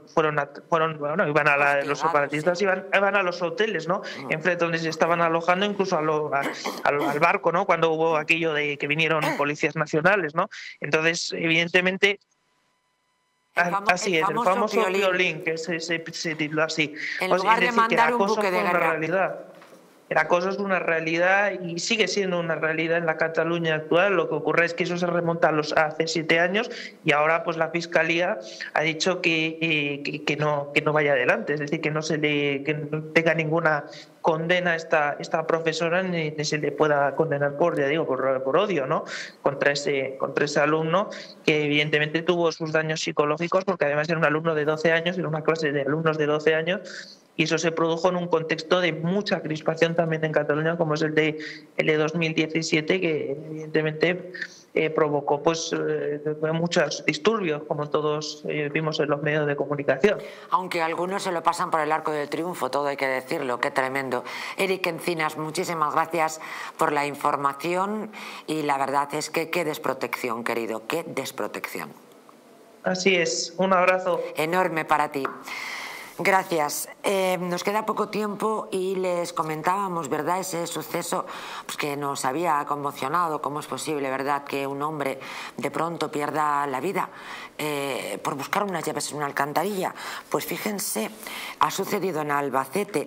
los separatistas iban a los hoteles, ¿no?, enfrente donde se estaban alojando, incluso al barco, ¿no?, cuando hubo aquello de que vinieron policías nacionales, ¿no? Entonces, evidentemente, así es, el famoso violín, que se tituló así. En lugar de mandar un buque de guerra. El acoso es una realidad y sigue siendo una realidad en la Cataluña actual. Lo que ocurre es que eso se remonta hace 7 años, y ahora pues la Fiscalía ha dicho que no vaya adelante, es decir, que no tenga ninguna condena a esta profesora, ni se le pueda condenar por odio, ¿no?, contra ese alumno, que evidentemente tuvo sus daños psicológicos, porque además era un alumno de 12 años, era una clase de alumnos de 12 años, y eso se produjo en un contexto de mucha crispación también en Cataluña, como es el de 2017, que evidentemente provocó muchos disturbios, como todos vimos en los medios de comunicación. Aunque algunos se lo pasan por el arco del triunfo, todo hay que decirlo, qué tremendo. Eric Encinas, muchísimas gracias por la información, y la verdad es que qué desprotección, querido, qué desprotección. Así es, un abrazo enorme para ti. Gracias. Nos queda poco tiempo y les comentábamos, ¿verdad?, ese suceso pues, que nos había conmocionado. ¿Cómo es posible, verdad, que un hombre de pronto pierda la vida por buscar unas llaves en una alcantarilla? Pues fíjense, ha sucedido en Albacete.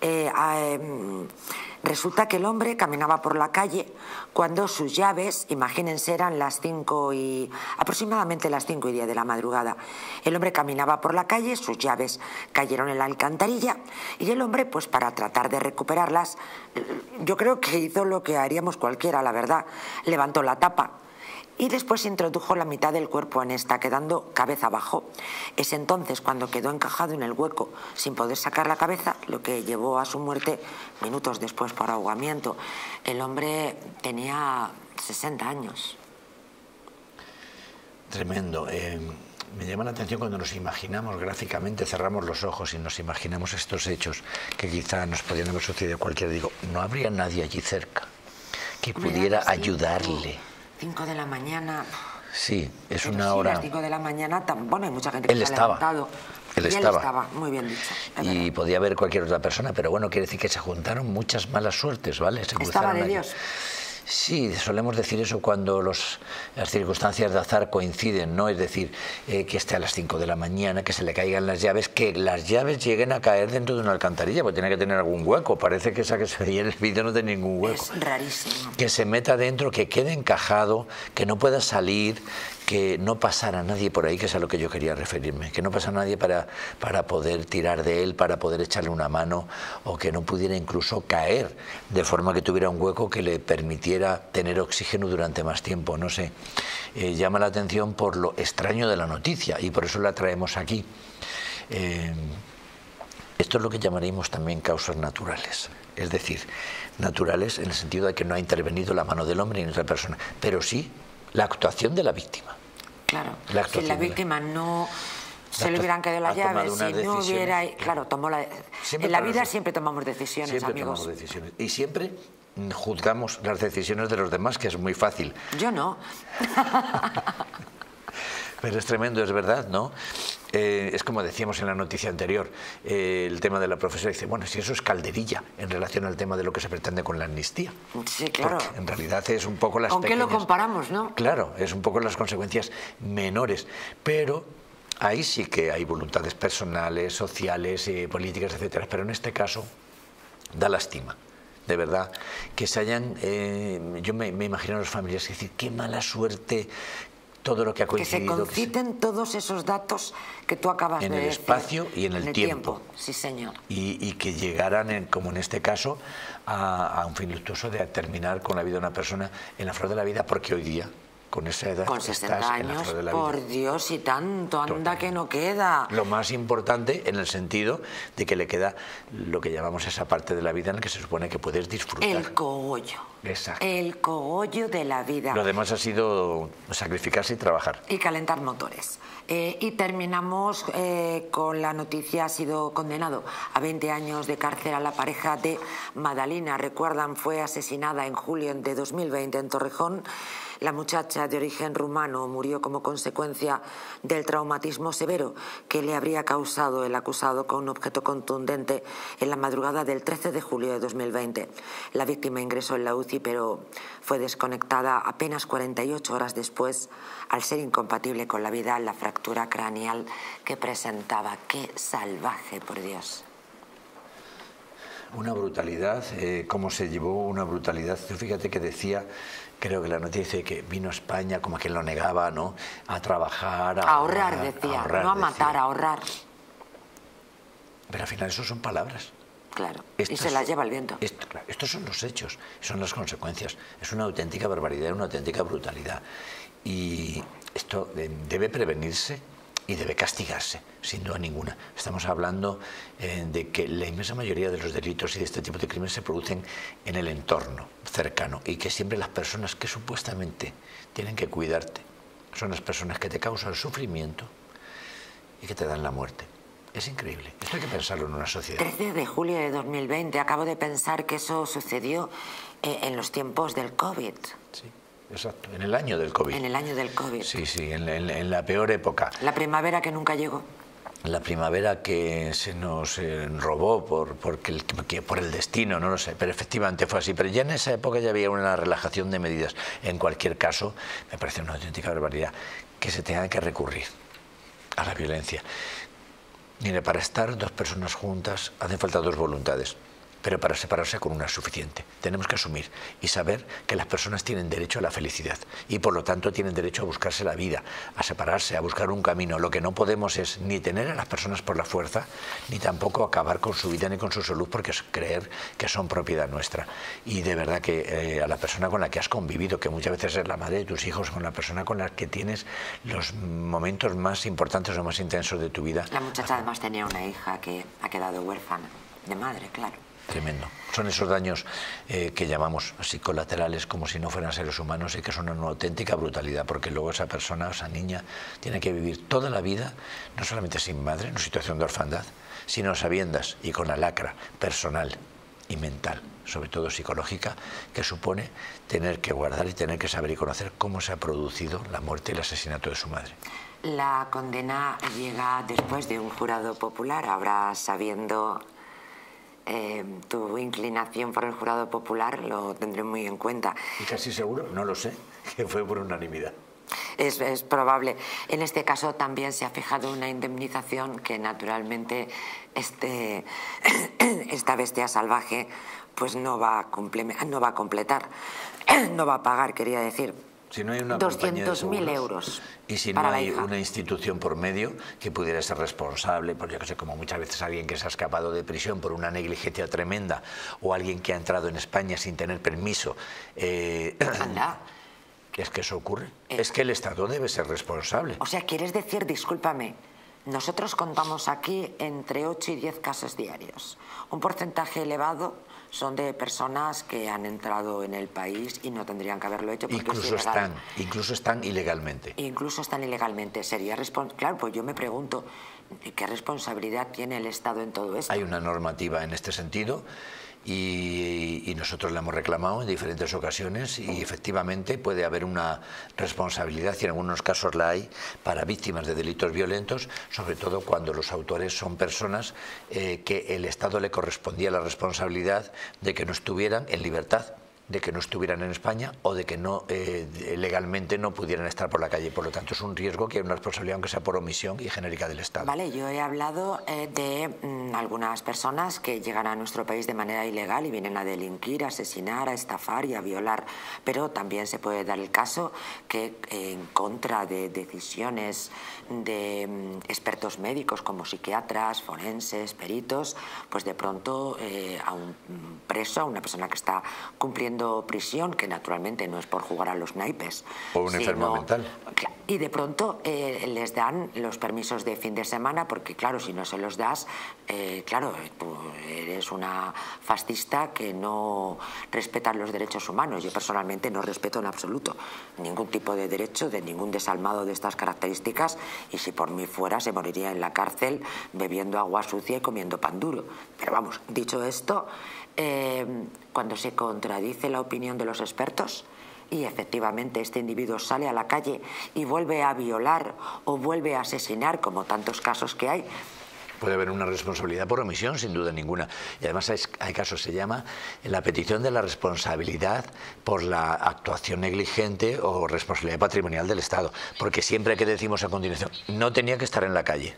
Resulta que el hombre caminaba por la calle cuando sus llaves, imagínense, eran aproximadamente las 5:10 de la madrugada. El hombre caminaba por la calle, sus llaves cayeron en la alcantarilla, y el hombre, pues para tratar de recuperarlas, yo creo que hizo lo que haríamos cualquiera, la verdad. Levantó la tapa y después introdujo la mitad del cuerpo en esta, quedando cabeza abajo. Es entonces cuando quedó encajado en el hueco sin poder sacar la cabeza, lo que llevó a su muerte minutos después por ahogamiento. El hombre tenía 60 años. Tremendo. Me llama la atención cuando nos imaginamos gráficamente, cerramos los ojos y nos imaginamos estos hechos que quizá nos podrían haber sucedido cualquiera. Digo, no habría nadie allí cerca que pudiera ayudarle. 5 de la mañana. Sí, es pero una sí, hora. Las 5 de la mañana, bueno, hay mucha gente que él se ha estaba. levantado. Él estaba, muy bien dicho. Y podía haber cualquier otra persona, pero bueno, quiere decir que se juntaron muchas malas suertes, ¿vale? Estaba de Dios. Sí, solemos decir eso cuando las circunstancias de azar coinciden, ¿no? Es decir, que esté a las 5 de la mañana, que se le caigan las llaves, que las llaves lleguen a caer dentro de una alcantarilla, porque tiene que tener algún hueco. Parece que esa que se veía en el vídeo no tiene ningún hueco. Es rarísimo. Que se meta dentro, que quede encajado, que no pueda salir, que no pasara nadie por ahí, que es a lo que yo quería referirme, que no pasara nadie para poder tirar de él, para poder echarle una mano, o que no pudiera incluso caer, de forma que tuviera un hueco que le permitiera tener oxígeno durante más tiempo. No sé, llama la atención por lo extraño de la noticia, y por eso la traemos aquí. Esto es lo que llamaríamos también causas naturales, es decir, naturales en el sentido de que no ha intervenido la mano del hombre ni otra persona, pero sí la actuación de la víctima. Claro, si la víctima no Se le hubieran caído las llaves, si no hubiera... Claro, tomó la... En la vida siempre tomamos decisiones, siempre amigos. Tomamos decisiones. Y siempre juzgamos las decisiones de los demás, que es muy fácil. Yo no. Pero es tremendo, es verdad, ¿no? Es como decíamos en la noticia anterior, el tema de la profesora dice, bueno, si eso es calderilla en relación al tema de lo que se pretende con la amnistía. Sí, claro. Porque en realidad es un poco las ¿Con pequeñas... qué lo comparamos, no? Claro, es un poco las consecuencias menores, pero ahí sí que hay voluntades personales, sociales, políticas, etcétera. Pero en este caso da lástima, de verdad, que se hayan... yo me imagino a los familiares que decir, qué mala suerte... todo lo que ha coincidido. Que se conciten todos esos datos que tú acabas de decir. En el espacio y en el tiempo. Sí, señor. Y que llegaran, como en este caso, a un fin luctuoso de terminar con la vida de una persona en la flor de la vida, porque hoy día, con esa edad, con 60 años, por Dios, y tanto, anda que no queda. Lo más importante en el sentido de que le queda lo que llamamos esa parte de la vida en la que se supone que puedes disfrutar. El cogollo. Exacto. El cogollo de la vida. Lo demás ha sido sacrificarse y trabajar. Y calentar motores. Y terminamos con la noticia: ha sido condenado a 20 años de cárcel a la pareja de Madalina. Recuerdan, fue asesinada en julio de 2020 en Torrejón. La muchacha de origen rumano murió como consecuencia del traumatismo severo que le habría causado el acusado con un objeto contundente en la madrugada del 13 de julio de 2020. La víctima ingresó en la UCI, pero fue desconectada apenas 48 horas después al ser incompatible con la vida la fractura craneal que presentaba. ¡Qué salvaje, por Dios! Una brutalidad, cómo se llevó una brutalidad. Fíjate que decía, creo que la noticia dice que vino a España, como quien lo negaba, ¿no? A trabajar, a ahorrar, decía, ahorrar, no a matar, decía. A ahorrar. Pero al final eso son palabras. Claro, y se las lleva el viento. Claro, estos son los hechos, son las consecuencias. Es una auténtica barbaridad, una auténtica brutalidad. Y esto debe prevenirse y debe castigarse, sin duda ninguna. Estamos hablando de que la inmensa mayoría de los delitos y de este tipo de crímenes se producen en el entorno cercano y que siempre las personas que supuestamente tienen que cuidarte son las personas que te causan sufrimiento y que te dan la muerte. Es increíble. Esto hay que pensarlo en una sociedad. 13 de julio de 2020. Acabo de pensar que eso sucedió en los tiempos del COVID. Sí. Exacto, en el año del COVID. En el año del COVID. Sí, sí, en la peor época. La primavera que nunca llegó. La primavera que se nos robó por el destino, no lo sé, pero efectivamente fue así. Pero ya en esa época ya había una relajación de medidas. En cualquier caso, me parece una auténtica barbaridad que se tenga que recurrir a la violencia. Mire, para estar dos personas juntas hacen falta dos voluntades. Pero para separarse con una es suficiente. Tenemos que asumir y saber que las personas tienen derecho a la felicidad y por lo tanto tienen derecho a buscarse la vida, a separarse, a buscar un camino. Lo que no podemos es ni tener a las personas por la fuerza, ni tampoco acabar con su vida ni con su salud porque es creer que son propiedad nuestra. Y de verdad que a la persona con la que has convivido, que muchas veces es la madre de tus hijos, con la persona con la que tienes los momentos más importantes o más intensos de tu vida. La muchacha además tenía una hija que ha quedado huérfana de madre, claro. Tremendo. Son esos daños que llamamos así colaterales, como si no fueran seres humanos y que son una auténtica brutalidad, porque luego esa persona, esa niña, tiene que vivir toda la vida, no solamente sin madre, en una situación de orfandad, sino a sabiendas y con la lacra personal y mental, sobre todo psicológica, que supone tener que guardar y tener que saber y conocer cómo se ha producido la muerte y el asesinato de su madre. La condena llega después de un jurado popular, ahora sabiendo... tu inclinación por el jurado popular lo tendré muy en cuenta. Y casi seguro, no lo sé, que fue por unanimidad. Es probable. En este caso también se ha fijado una indemnización que naturalmente esta bestia salvaje pues no va a completar, no va a pagar, quería decir. Si no hay una 200.000 euros. Y si no hay una institución por medio que pudiera ser responsable, pues yo que sé, como muchas veces alguien que se ha escapado de prisión por una negligencia tremenda o alguien que ha entrado en España sin tener permiso. Anda. ¿Es que eso ocurre? Es que el Estado debe ser responsable. O sea, ¿quieres decir, discúlpame, nosotros contamos aquí entre 8 y 10 casos diarios. Un porcentaje elevado son de personas que han entrado en el país y no tendrían que haberlo hecho porque incluso están ilegalmente. Incluso están ilegalmente. Claro, pues yo me pregunto, ¿qué responsabilidad tiene el Estado en todo esto? Hay una normativa en este sentido y nosotros la hemos reclamado en diferentes ocasiones y efectivamente puede haber una responsabilidad, y en algunos casos la hay, para víctimas de delitos violentos, sobre todo cuando los autores son personas que el Estado le correspondía la responsabilidad de que no estuvieran en libertad, de que no estuvieran en España o de que no legalmente no pudieran estar por la calle. Por lo tanto, es un riesgo que hay una responsabilidad, aunque sea por omisión y genérica del Estado. Vale, yo he hablado de algunas personas que llegan a nuestro país de manera ilegal y vienen a delinquir, a asesinar, a estafar y a violar. Pero también se puede dar el caso que en contra de decisiones de expertos médicos como psiquiatras, forenses, peritos, pues de pronto a un preso, a una persona que está cumpliendo prisión, que naturalmente no es por jugar a los naipes. O un enfermo mental. Y de pronto les dan los permisos de fin de semana, porque claro, si no se los das, claro, eres una fascista que no respeta los derechos humanos. Yo personalmente no respeto en absoluto ningún tipo de derecho de ningún desalmado de estas características, y si por mí fuera se moriría en la cárcel bebiendo agua sucia y comiendo pan duro. Pero vamos, dicho esto, cuando se contradice la opinión de los expertos y efectivamente este individuo sale a la calle y vuelve a violar o vuelve a asesinar, como tantos casos que hay, puede haber una responsabilidad por omisión, sin duda ninguna. Y además hay casos, se llama la petición de la responsabilidad por la actuación negligente o responsabilidad patrimonial del Estado. Porque siempre que decimos a continuación, no tenía que estar en la calle.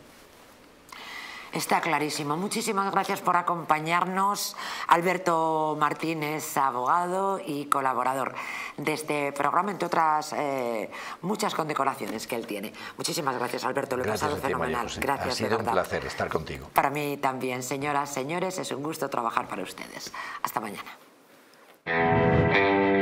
Está clarísimo. Muchísimas gracias por acompañarnos. Alberto Martínez, abogado y colaborador de este programa, entre otras muchas condecoraciones que él tiene. Muchísimas gracias, Alberto. Lo he pasado fenomenal. Gracias, ha sido un placer estar contigo. Para mí también, señoras, señores, es un gusto trabajar para ustedes. Hasta mañana.